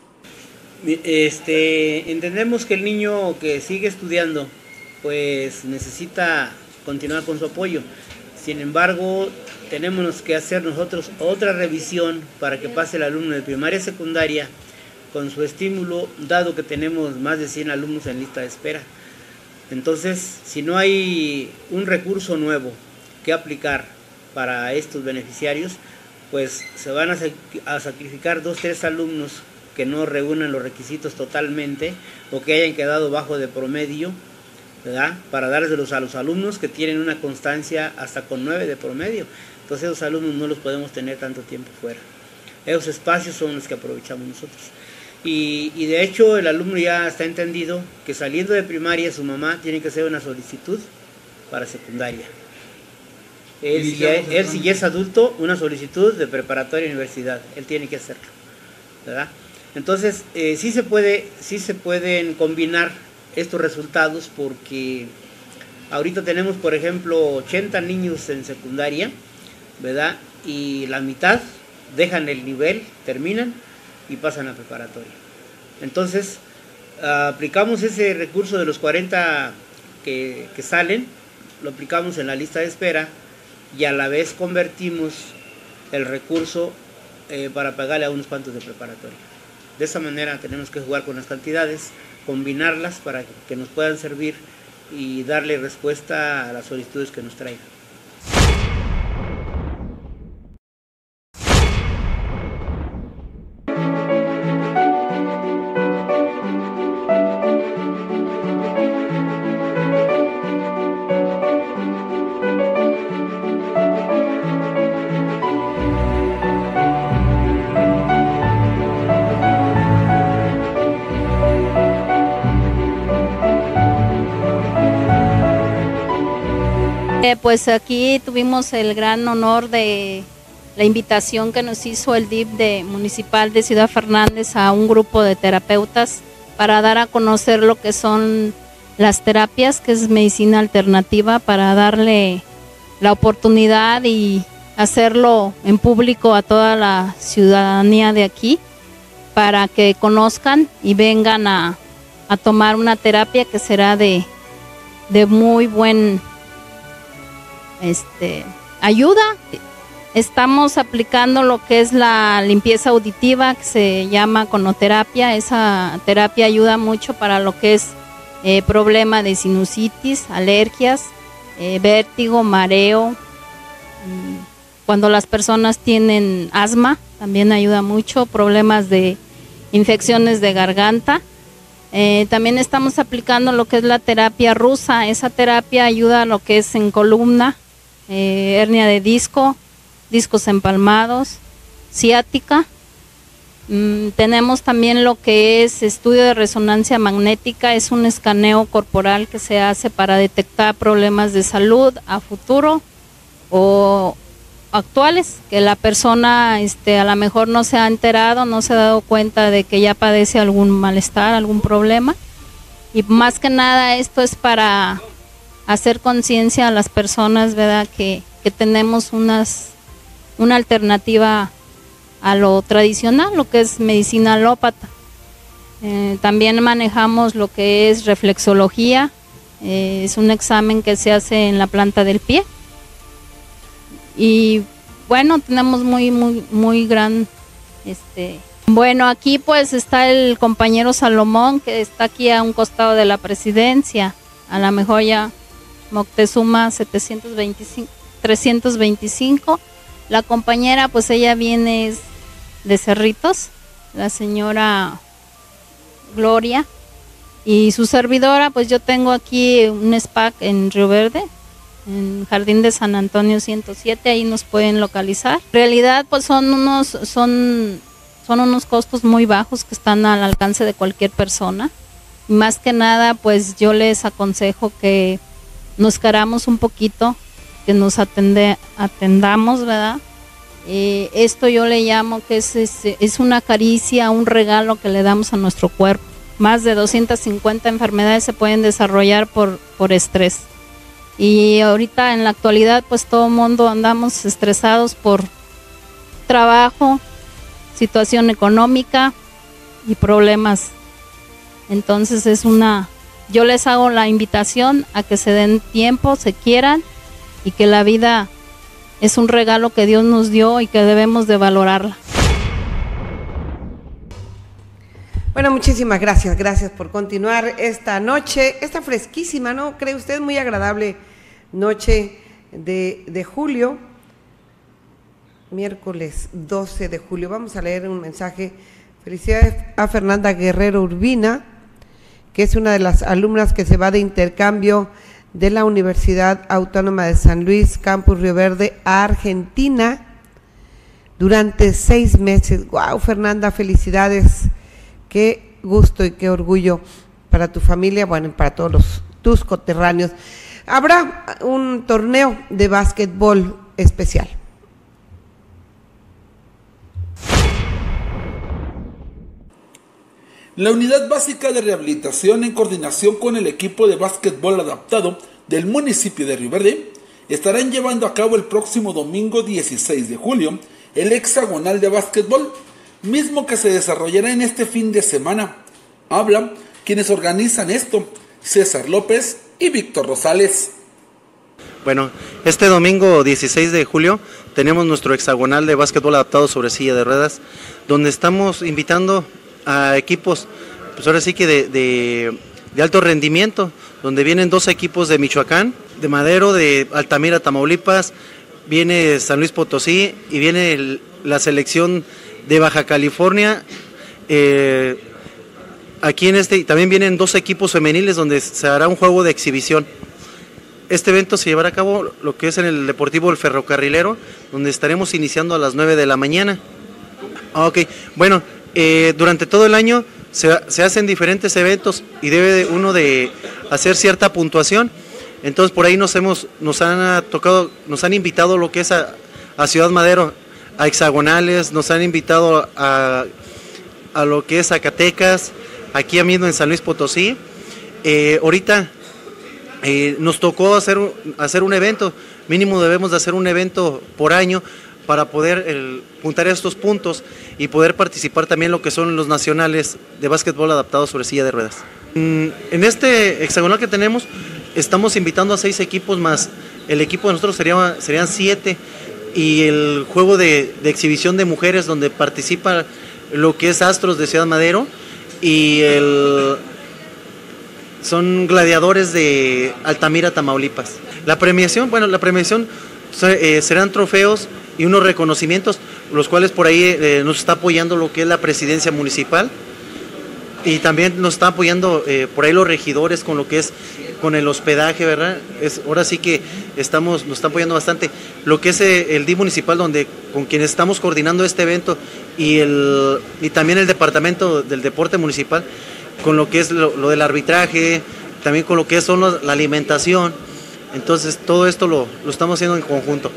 Este, entendemos que el niño que sigue estudiando pues necesita continuar con su apoyo. Sin embargo, tenemos que hacer nosotros otra revisión para que pase el alumno de primaria y secundaria con su estímulo, dado que tenemos más de cien alumnos en lista de espera. Entonces, si no hay un recurso nuevo que aplicar para estos beneficiarios, pues se van a, a sacrificar dos, tres alumnos que no reúnan los requisitos totalmente o que hayan quedado bajo de promedio, ¿verdad? Para dárselos a los alumnos que tienen una constancia hasta con nueve de promedio. Entonces esos alumnos no los podemos tener tanto tiempo fuera. Esos espacios son los que aprovechamos nosotros. Y, y de hecho el alumno ya está entendido que saliendo de primaria su mamá tiene que hacer una solicitud para secundaria. Él, si ya, él si ya es adulto, una solicitud de preparatoria y universidad. Él tiene que hacerlo, ¿verdad? Entonces, eh, sí se puede, sí se pueden combinar estos resultados porque ahorita tenemos, por ejemplo, ochenta niños en secundaria, ¿verdad? Y la mitad dejan el nivel, terminan y pasan a preparatoria. Entonces, aplicamos ese recurso de los cuarenta que, que salen, lo aplicamos en la lista de espera y a la vez convertimos el recurso eh, para pagarle a unos cuantos de preparatoria. De esa manera tenemos que jugar con las cantidades, combinarlas para que nos puedan servir y darle respuesta a las solicitudes que nos traigan. Pues aquí tuvimos el gran honor de la invitación que nos hizo el D I F de municipal de Ciudad Fernández a un grupo de terapeutas para dar a conocer lo que son las terapias, que es medicina alternativa, para darle la oportunidad y hacerlo en público a toda la ciudadanía de aquí para que conozcan y vengan a, a tomar una terapia que será de, de muy buen Este, ayuda. Estamos aplicando lo que es la limpieza auditiva, que se llama conoterapia. Esa terapia ayuda mucho para lo que es eh, problema de sinusitis, alergias, eh, vértigo, mareo. Cuando las personas tienen asma, también ayuda mucho. Problemas de infecciones de garganta. Eh, también estamos aplicando lo que es la terapia rusa. Esa terapia ayuda a lo que es en columna, Eh, hernia de disco, discos empalmados, ciática. Mm, tenemos también lo que es estudio de resonancia magnética, es un escaneo corporal que se hace para detectar problemas de salud a futuro o actuales, que la persona este, a lo mejor no se ha enterado, no se ha dado cuenta de que ya padece algún malestar, algún problema. Y más que nada esto es para hacer conciencia a las personas, ¿verdad? Que, que tenemos unas, una alternativa a lo tradicional, lo que es medicina alópata. Eh, también manejamos lo que es reflexología, eh, es un examen que se hace en la planta del pie. Y bueno, tenemos muy, muy, muy gran, este, bueno, aquí pues está el compañero Salomón, que está aquí a un costado de la presidencia, a lo mejor ya Moctezuma setecientos veinticinco, trescientos veinticinco. La compañera, pues ella viene de Cerritos, la señora Gloria, y su servidora, pues yo tengo aquí un S P A C en Río Verde, en Jardín de San Antonio ciento siete, ahí nos pueden localizar. En realidad pues son unos, son, son unos costos muy bajos que están al alcance de cualquier persona. Más que nada pues yo les aconsejo que nos queramos un poquito, que nos atende, atendamos, ¿verdad? Eh, esto yo le llamo que es, es, es una caricia, un regalo que le damos a nuestro cuerpo. Más de doscientas cincuenta enfermedades se pueden desarrollar por, por estrés. Y ahorita en la actualidad pues todo el mundo andamos estresados por trabajo, situación económica y problemas. Entonces es una, yo les hago la invitación a que se den tiempo, se quieran y que la vida es un regalo que Dios nos dio y que debemos de valorarla. Bueno, muchísimas gracias, gracias por continuar esta noche, esta fresquísima, ¿no cree usted? Muy agradable noche de, de julio, miércoles doce de julio. Vamos a leer un mensaje. Felicidades a Fernanda Guerrero Urbina, que es una de las alumnas que se va de intercambio de la Universidad Autónoma de San Luis, Campus Río Verde, a Argentina durante seis meses. ¡Wow, Fernanda! Felicidades. Qué gusto y qué orgullo para tu familia, bueno, y para todos los, tus coterráneos. Habrá un torneo de básquetbol especial. La Unidad Básica de Rehabilitación, en coordinación con el equipo de básquetbol adaptado del municipio de Río Verde, estarán llevando a cabo el próximo domingo dieciséis de julio el hexagonal de básquetbol, mismo que se desarrollará en este fin de semana. Hablan quienes organizan esto, César López y Víctor Rosales. Bueno, este domingo dieciséis de julio tenemos nuestro hexagonal de básquetbol adaptado sobre silla de ruedas, donde estamos invitando a equipos, pues ahora sí que de, de, de alto rendimiento, donde vienen dos equipos de Michoacán, de Madero, de Altamira, Tamaulipas, viene San Luis Potosí y viene el, la selección de Baja California. Eh, aquí en este también vienen dos equipos femeniles donde se hará un juego de exhibición. Este evento se llevará a cabo lo que es en el Deportivo El Ferrocarrilero, donde estaremos iniciando a las nueve de la mañana. Ok, bueno, eh, durante todo el año se, se hacen diferentes eventos y debe uno de hacer cierta puntuación. Entonces por ahí nos hemos, nos han tocado, nos han invitado lo que es a, a Ciudad Madero, a hexagonales, nos han invitado a, a lo que es Zacatecas, aquí mismo en San Luis Potosí. Eh, ahorita eh, nos tocó hacer, hacer un evento, mínimo debemos de hacer un evento por año para poder el, juntar estos puntos y poder participar también lo que son los nacionales de básquetbol adaptado sobre silla de ruedas. En este hexagonal que tenemos, estamos invitando a seis equipos más, el equipo de nosotros sería, serían siete, y el juego de, de exhibición de mujeres donde participa lo que es Astros de Ciudad Madero y el, son gladiadores de Altamira, Tamaulipas. La premiación, bueno, la premiación eh, serán trofeos y unos reconocimientos, los cuales por ahí eh, nos está apoyando lo que es la presidencia municipal y también nos está apoyando eh, por ahí los regidores con lo que es con el hospedaje, ¿verdad? Es, ahora sí que estamos, nos está apoyando bastante lo que es eh, el D I F municipal, donde con quienes estamos coordinando este evento y, el, y también el departamento del deporte municipal, con lo que es lo, lo del arbitraje, también con lo que es son los, la alimentación. Entonces todo esto lo, lo estamos haciendo en conjunto.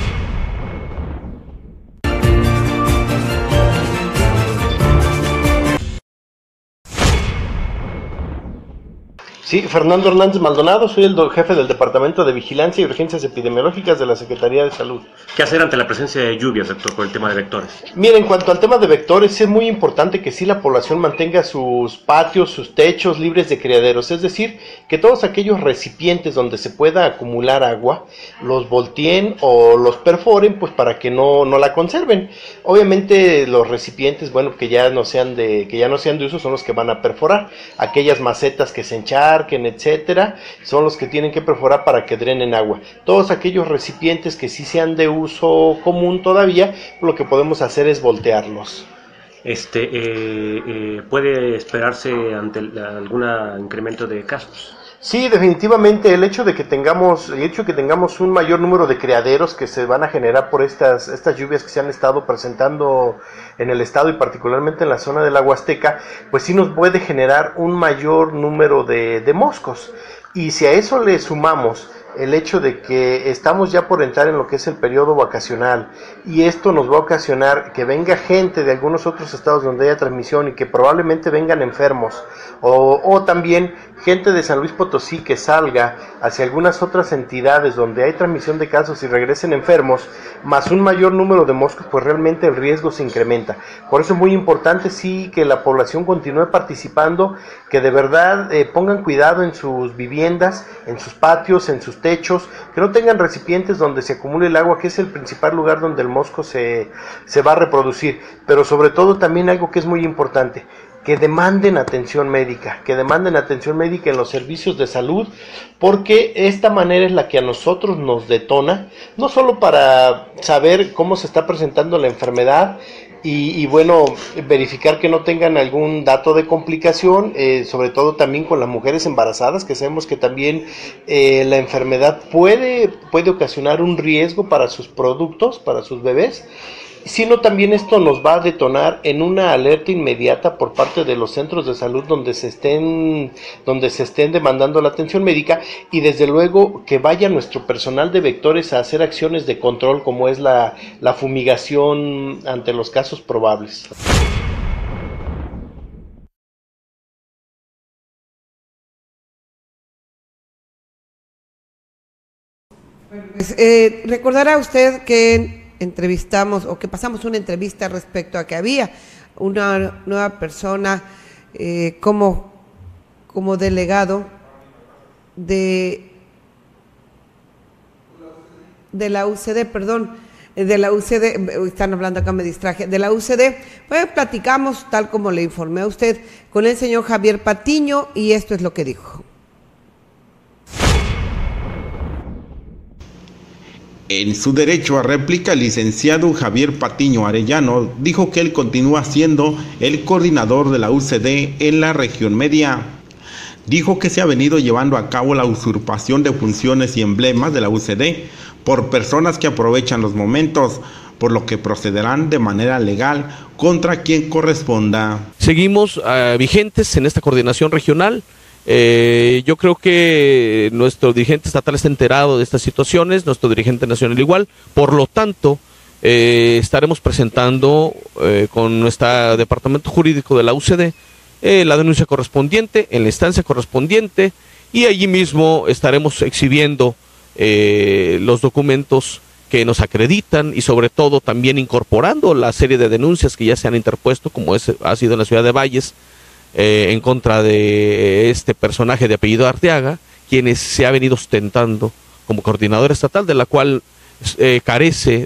Sí, Fernando Hernández Maldonado, soy el jefe del Departamento de Vigilancia y Urgencias Epidemiológicas de la Secretaría de Salud. ¿Qué hacer ante la presencia de lluvias, doctor, por el tema de vectores? Mira, en cuanto al tema de vectores, es muy importante que sí la población mantenga sus patios, sus techos libres de criaderos, es decir, que todos aquellos recipientes donde se pueda acumular agua, los volteen o los perforen, pues para que no, no la conserven. Obviamente los recipientes, bueno, que ya no sean de, que ya no sean de uso son los que van a perforar. Aquellas macetas que se encharcan, etcétera, son los que tienen que perforar para que drenen agua. Todos aquellos recipientes que sí sean de uso común todavía, lo que podemos hacer es voltearlos. Este, eh, eh, ¿puede esperarse ante algún incremento de casos? Sí, definitivamente el hecho de que tengamos, el hecho de que tengamos un mayor número de criaderos que se van a generar por estas, estas lluvias que se han estado presentando en el estado y particularmente en la zona de la Huasteca, pues sí nos puede generar un mayor número de, de moscos. Y si a eso le sumamos el hecho de que estamos ya por entrar en lo que es el periodo vacacional y esto nos va a ocasionar que venga gente de algunos otros estados donde haya transmisión y que probablemente vengan enfermos o, o también gente de San Luis Potosí que salga hacia algunas otras entidades donde hay transmisión de casos y regresen enfermos, más un mayor número de moscos, pues realmente el riesgo se incrementa. Por eso es muy importante sí que la población continúe participando, que de verdad eh, pongan cuidado en sus viviendas, en sus patios, en sus techos, que no tengan recipientes donde se acumule el agua, que es el principal lugar donde el mosco se, se va a reproducir, pero sobre todo también algo que es muy importante, que demanden atención médica, que demanden atención médica en los servicios de salud, porque esta manera es la que a nosotros nos detona, no solo para saber cómo se está presentando la enfermedad, Y, y bueno, verificar que no tengan algún dato de complicación, eh, sobre todo también con las mujeres embarazadas, que sabemos que también eh, la enfermedad puede, puede ocasionar un riesgo para sus productos, para sus bebés, sino también esto nos va a detonar en una alerta inmediata por parte de los centros de salud donde se estén, donde se estén demandando la atención médica, y desde luego que vaya nuestro personal de vectores a hacer acciones de control como es la, la fumigación ante los casos probables. Pues, eh, recordará usted que entrevistamos o que pasamos una entrevista respecto a que había una nueva persona eh, como, como delegado de, de la U C D, perdón, de la U C D, están hablando acá, me distraje, de la U C D. Pues platicamos, tal como le informé a usted, con el señor Javier Patiño, y esto es lo que dijo. En su derecho a réplica, el licenciado Javier Patiño Arellano dijo que él continúa siendo el coordinador de la U C D en la región media. Dijo que se ha venido llevando a cabo la usurpación de funciones y emblemas de la U C D por personas que aprovechan los momentos, por lo que procederán de manera legal contra quien corresponda. Seguimos uh, vigentes en esta coordinación regional. Eh, yo creo que nuestro dirigente estatal está enterado de estas situaciones, nuestro dirigente nacional igual, por lo tanto eh, estaremos presentando eh, con nuestro departamento jurídico de la U C D eh, la denuncia correspondiente en la instancia correspondiente, y allí mismo estaremos exhibiendo eh, los documentos que nos acreditan y sobre todo también incorporando la serie de denuncias que ya se han interpuesto, como es, ha sido en la ciudad de Valles, Eh, en contra de este personaje de apellido Arteaga, quienes se ha venido ostentando como coordinador estatal, de la cual eh, carece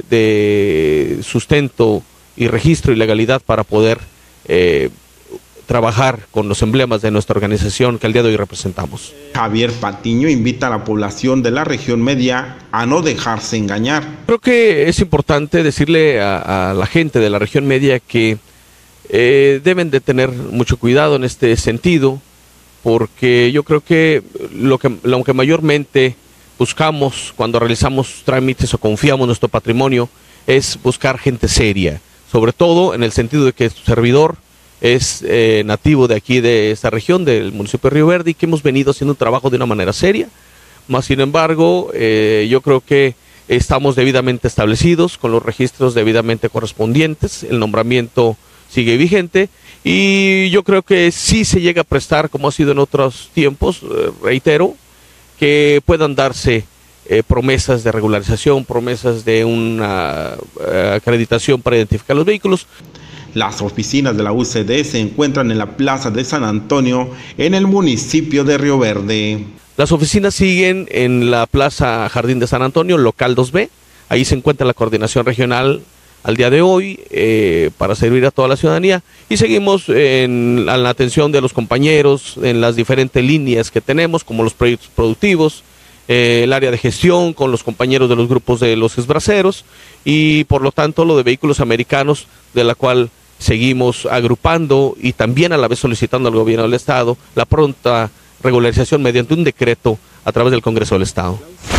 de sustento y registro y legalidad para poder eh, trabajar con los emblemas de nuestra organización que al día de hoy representamos. Javier Patiño invita a la población de la región media a no dejarse engañar. Creo que es importante decirle a, a la gente de la región media que Eh, deben de tener mucho cuidado en este sentido, porque yo creo que lo que, lo que mayormente buscamos cuando realizamos trámites o confiamos nuestro patrimonio es buscar gente seria, sobre todo en el sentido de que su servidor es eh, nativo de aquí, de esta región, del municipio de Río Verde, y que hemos venido haciendo un trabajo de una manera seria. Más sin embargo, eh, yo creo que estamos debidamente establecidos, con los registros debidamente correspondientes, el nombramiento sigue vigente, y yo creo que sí se llega a prestar, como ha sido en otros tiempos, eh, reitero, que puedan darse eh, promesas de regularización, promesas de una eh, acreditación para identificar los vehículos. Las oficinas de la U C D se encuentran en la Plaza de San Antonio, en el municipio de Río Verde. Las oficinas siguen en la Plaza Jardín de San Antonio, local dos B, ahí se encuentra la coordinación regional al día de hoy eh, para servir a toda la ciudadanía, y seguimos en, en la atención de los compañeros en las diferentes líneas que tenemos, como los proyectos productivos, eh, el área de gestión con los compañeros de los grupos de los esbraceros, y por lo tanto lo de vehículos americanos, de la cual seguimos agrupando y también a la vez solicitando al gobierno del estado la pronta regularización mediante un decreto a través del Congreso del Estado.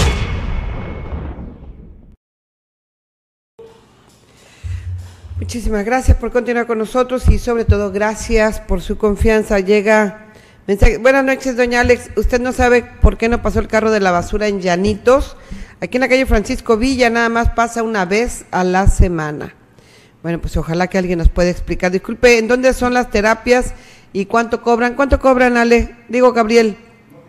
Muchísimas gracias por continuar con nosotros y sobre todo gracias por su confianza. Llega mensaje. Buenas noches, doña Alex. Usted no sabe por qué no pasó el carro de la basura en Llanitos. Aquí en la calle Francisco Villa nada más pasa una vez a la semana. Bueno, pues ojalá que alguien nos pueda explicar. Disculpe, ¿en dónde son las terapias y cuánto cobran? ¿Cuánto cobran, Ale? Digo, Gabriel.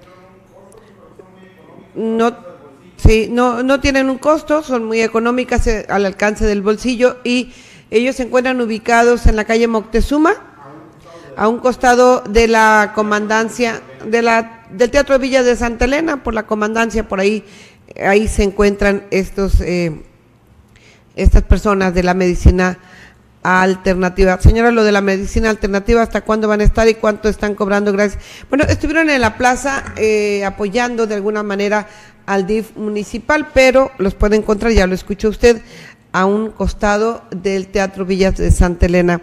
No, sí, no, no tienen un costo, son muy económicas, eh, al alcance del bolsillo, y ellos se encuentran ubicados en la calle Moctezuma, a un costado de la comandancia, de la, del Teatro Villa de Santa Elena, por la comandancia, por ahí, ahí se encuentran estos, eh, estas personas de la medicina alternativa. Señora, lo de la medicina alternativa, ¿hasta cuándo van a estar y cuánto están cobrando? Gracias. Bueno, estuvieron en la plaza eh, apoyando de alguna manera al D I F municipal, pero los puede encontrar, ya lo escuchó usted, a un costado del Teatro Villas de Santa Elena.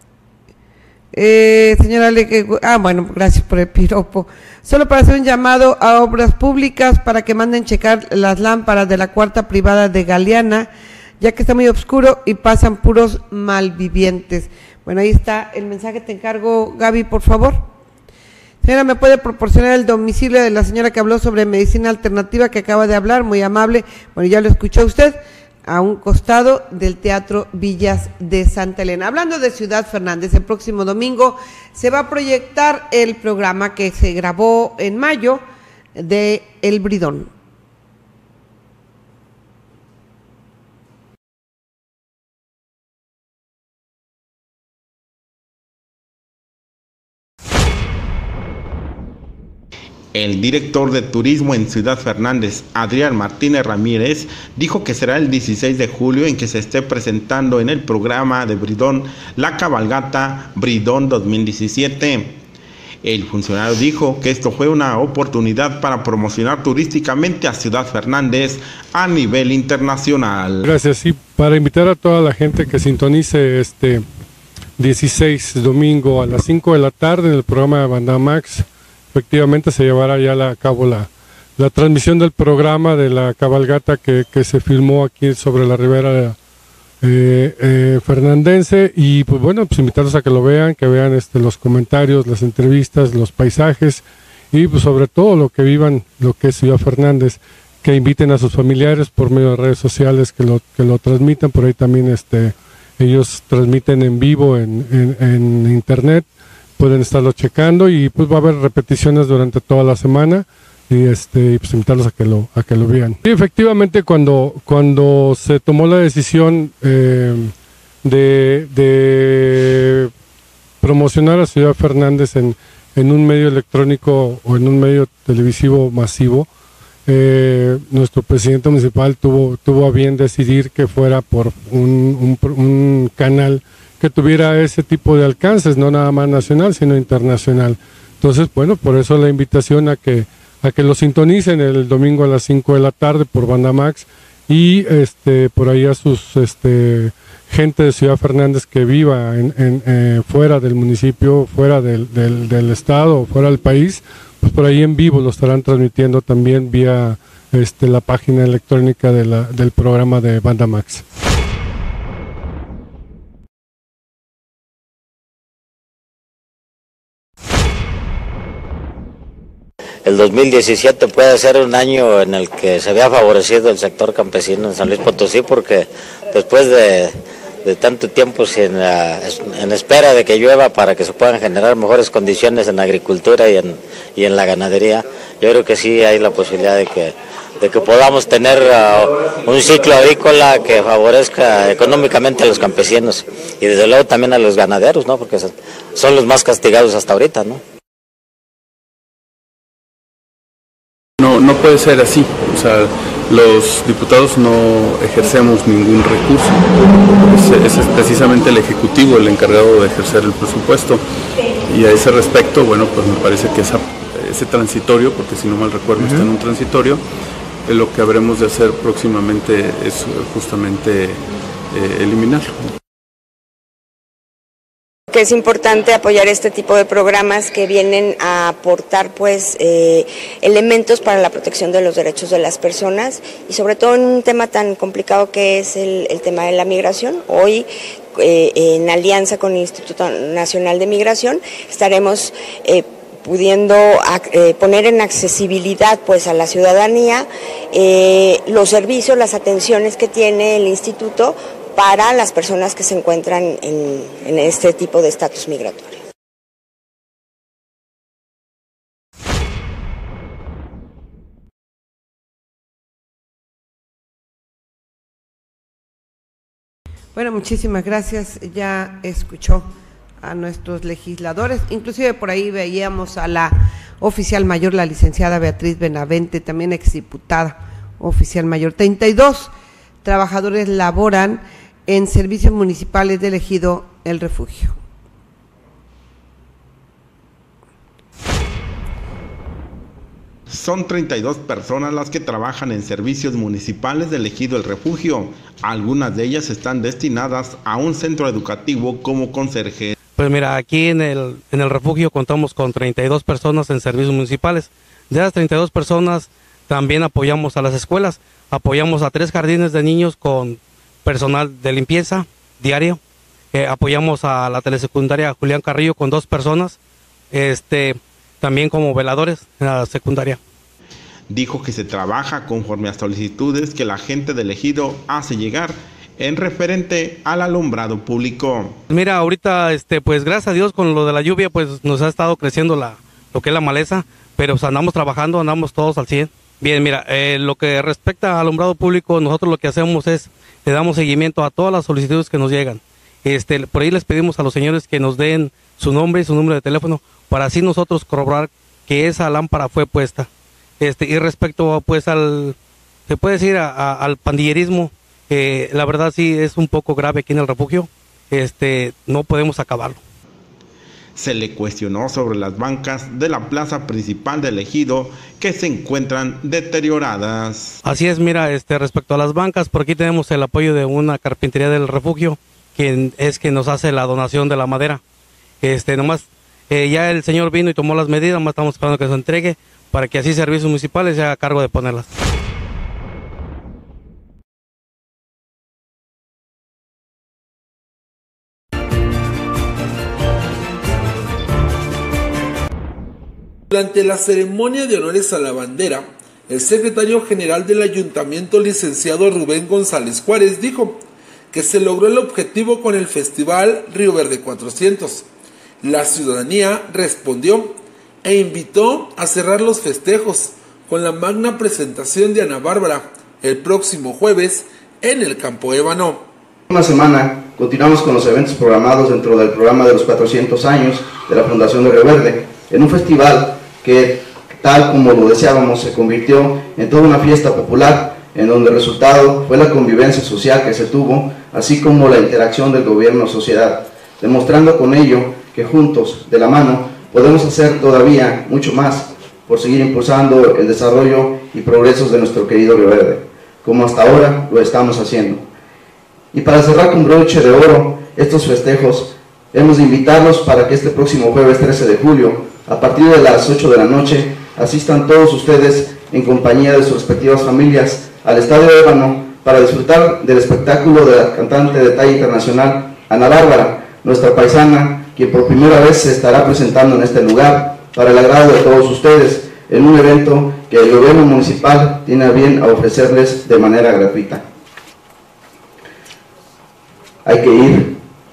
Eh, señora, Le, ah, bueno, gracias por el piropo. Solo para hacer un llamado a obras públicas para que manden checar las lámparas de la cuarta privada de Galeana, ya que está muy oscuro y pasan puros malvivientes. Bueno, ahí está el mensaje, te encargo, Gaby, por favor. Señora, ¿me puede proporcionar el domicilio de la señora que habló sobre medicina alternativa, que acaba de hablar? Muy amable. Bueno, ya lo escuchó usted, a un costado del Teatro Villas de Santa Elena. Hablando de Ciudad Fernández, el próximo domingo se va a proyectar el programa que se grabó en mayo de El Bridón. El director de turismo en Ciudad Fernández, Adrián Martínez Ramírez, dijo que será el dieciséis de julio en que se esté presentando en el programa de Bridón la cabalgata Bridón dos mil diecisiete. El funcionario dijo que esto fue una oportunidad para promocionar turísticamente a Ciudad Fernández a nivel internacional. Gracias, y para invitar a toda la gente que sintonice este dieciséis domingo a las cinco de la tarde en el programa de Bandamax. Efectivamente se llevará ya a cabo la, la transmisión del programa de la cabalgata que, que se filmó aquí sobre la ribera eh, eh, fernandense, y pues bueno, pues invitarlos a que lo vean, que vean este, los comentarios, las entrevistas, los paisajes y pues sobre todo lo que vivan, lo que es Ciudad Fernández, que inviten a sus familiares por medio de redes sociales, que lo, que lo transmitan, por ahí también este, ellos transmiten en vivo en, en, en internet. Pueden estarlo checando y pues va a haber repeticiones durante toda la semana y este pues invitarlos a que lo a que lo vean. Y efectivamente cuando cuando se tomó la decisión eh, de, de promocionar a Ciudad Fernández en, en un medio electrónico o en un medio televisivo masivo, eh, nuestro presidente municipal tuvo tuvo a bien decidir que fuera por un, un, un canal que tuviera ese tipo de alcances, no nada más nacional, sino internacional. Entonces, bueno, por eso la invitación a que a que lo sintonicen el domingo a las cinco de la tarde por Bandamax, y este por ahí a sus este gente de Ciudad Fernández que viva en, en eh, fuera del municipio, fuera del, del, del estado, fuera del país, pues por ahí en vivo lo estarán transmitiendo también vía este la página electrónica de la, del programa de Bandamax. El dos mil diecisiete puede ser un año en el que se vea favorecido el sector campesino en San Luis Potosí, porque después de, de tanto tiempo sin, uh, en espera de que llueva para que se puedan generar mejores condiciones en la agricultura y en, y en la ganadería, yo creo que sí hay la posibilidad de que, de que podamos tener uh, un ciclo agrícola que favorezca económicamente a los campesinos y desde luego también a los ganaderos, ¿no? Porque son, son los más castigados hasta ahorita, ¿no? No, no puede ser así, o sea, los diputados no ejercemos ningún recurso, es, es precisamente el Ejecutivo el encargado de ejercer el presupuesto, y a ese respecto, bueno, pues me parece que esa, ese transitorio, porque si no mal recuerdo uh-huh. está en un transitorio, eh, lo que habremos de hacer próximamente es justamente eh, eliminarlo. Que es importante apoyar este tipo de programas que vienen a aportar pues eh, elementos para la protección de los derechos de las personas y sobre todo en un tema tan complicado que es el, el tema de la migración. Hoy eh, en alianza con el Instituto Nacional de Migración estaremos eh, pudiendo eh, poner en accesibilidad pues a la ciudadanía eh, los servicios, las atenciones que tiene el instituto para las personas que se encuentran en, en este tipo de estatus migratorio. Bueno, muchísimas gracias. Ya escuchó a nuestros legisladores, inclusive por ahí veíamos a la oficial mayor, la licenciada Beatriz Benavente, también exdiputada oficial mayor. treinta y dos trabajadores laboran en servicios municipales del ejido El Refugio. Son treinta y dos personas las que trabajan en servicios municipales del ejido El Refugio. Algunas de ellas están destinadas a un centro educativo como conserje. Pues mira, aquí en el, en el refugio contamos con treinta y dos personas en servicios municipales. De esas treinta y dos personas también apoyamos a las escuelas, apoyamos a tres jardines de niños con personal de limpieza diario, eh, apoyamos a la telesecundaria Julián Carrillo con dos personas, este, también como veladores en la secundaria. Dijo que se trabaja conforme a solicitudes que la gente del ejido hace llegar en referente al alumbrado público. Mira, ahorita, este, pues gracias a Dios con lo de la lluvia, pues nos ha estado creciendo la, lo que es la maleza, pero pues, andamos trabajando, andamos todos al cien. Bien, mira, eh, lo que respecta al alumbrado público, nosotros lo que hacemos es, le damos seguimiento a todas las solicitudes que nos llegan. Este, por ahí les pedimos a los señores que nos den su nombre y su número de teléfono, para así nosotros corroborar que esa lámpara fue puesta. Este, y respecto pues al, se puede decir a, a, al pandillerismo, eh, la verdad sí es un poco grave aquí en el refugio, este, no podemos acabarlo. Se le cuestionó sobre las bancas de la plaza principal del ejido que se encuentran deterioradas. Así es, mira, este, respecto a las bancas, por aquí tenemos el apoyo de una carpintería del refugio, quien es que nos hace la donación de la madera. Este, nomás, eh, ya el señor vino y tomó las medidas, más estamos esperando que se entregue, para que así servicios municipales se haga cargo de ponerlas. Durante la ceremonia de honores a la bandera, el secretario general del ayuntamiento, licenciado Rubén González Juárez, dijo que se logró el objetivo con el festival Río Verde cuatrocientos. La ciudadanía respondió e invitó a cerrar los festejos con la magna presentación de Ana Bárbara el próximo jueves en el Campo Ébano. Una semana continuamos con los eventos programados dentro del programa de los cuatrocientos años de la Fundación de Río Verde, en un festival que, tal como lo deseábamos, se convirtió en toda una fiesta popular, en donde el resultado fue la convivencia social que se tuvo, así como la interacción del gobierno-sociedad, demostrando con ello que juntos, de la mano, podemos hacer todavía mucho más por seguir impulsando el desarrollo y progresos de nuestro querido Río Verde, como hasta ahora lo estamos haciendo. Y para cerrar con broche de oro estos festejos, hemos de invitarlos para que este próximo jueves trece de julio, a partir de las ocho de la noche, asistan todos ustedes en compañía de sus respectivas familias al Estadio Ébano para disfrutar del espectáculo de la cantante de talla internacional Ana Bárbara, nuestra paisana, quien por primera vez se estará presentando en este lugar para el agrado de todos ustedes, en un evento que el gobierno municipal tiene a bien a ofrecerles de manera gratuita. Hay que ir.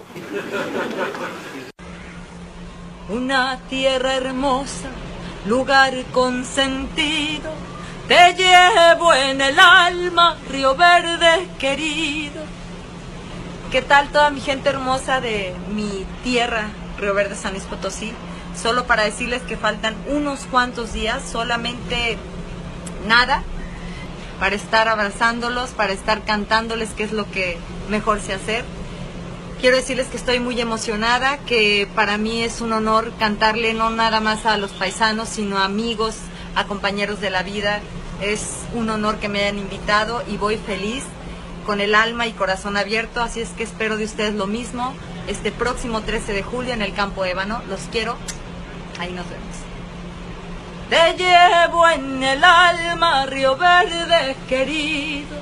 Una tierra hermosa, lugar consentido, te llevo en el alma, Río Verde querido. ¿Qué tal toda mi gente hermosa de mi tierra, Río Verde, San Luis Potosí? Solo para decirles que faltan unos cuantos días, solamente nada, para estar abrazándolos, para estar cantándoles, que es lo que mejor sé hacer. Quiero decirles que estoy muy emocionada, que para mí es un honor cantarle no nada más a los paisanos, sino a amigos, a compañeros de la vida. Es un honor que me hayan invitado y voy feliz, con el alma y corazón abierto, así es que espero de ustedes lo mismo. este próximo trece de julio en el Campo Ébano. Los quiero, ahí nos vemos. Te llevo en el alma, Río Verde querido.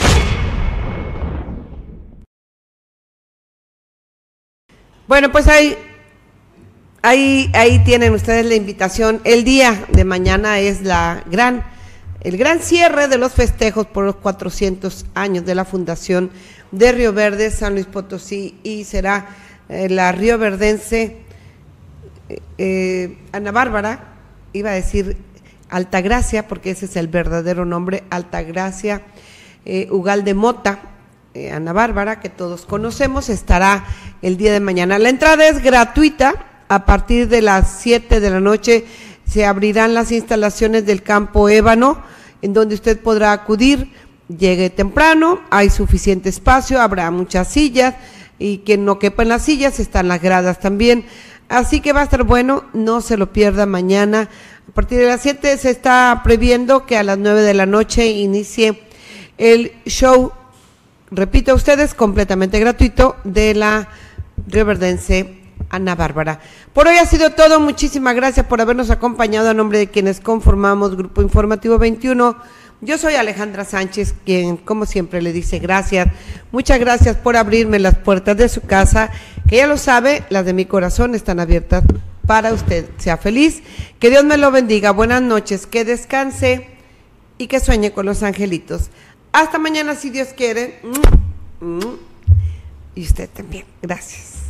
Bueno, pues ahí, ahí, ahí tienen ustedes la invitación. El día de mañana es la gran, el gran cierre de los festejos por los cuatrocientos años de la fundación de Río Verde, San Luis Potosí, y será eh, la rioverdense eh, eh, Ana Bárbara, iba a decir Altagracia, porque ese es el verdadero nombre, Altagracia eh, Ugalde Mota, eh, Ana Bárbara, que todos conocemos, estará el día de mañana. La entrada es gratuita. A partir de las siete de la noche se abrirán las instalaciones del Campo Ébano, en donde usted podrá acudir. Llegue temprano, hay suficiente espacio, habrá muchas sillas, y quien no quepa en las sillas están las gradas también. Así que va a estar bueno, no se lo pierda mañana. A partir de las siete se está previendo que a las nueve de la noche inicie el show, repito a ustedes, completamente gratuito, de la rioverdense Ana Bárbara. Por hoy ha sido todo, muchísimas gracias por habernos acompañado. A nombre de quienes conformamos Grupo Informativo veintiuno, yo soy Alejandra Sánchez, quien como siempre le dice gracias, muchas gracias por abrirme las puertas de su casa, que ya lo sabe, las de mi corazón están abiertas para usted. Sea feliz, que Dios me lo bendiga, buenas noches, que descanse y que sueñe con los angelitos. Hasta mañana si Dios quiere, y usted también, gracias.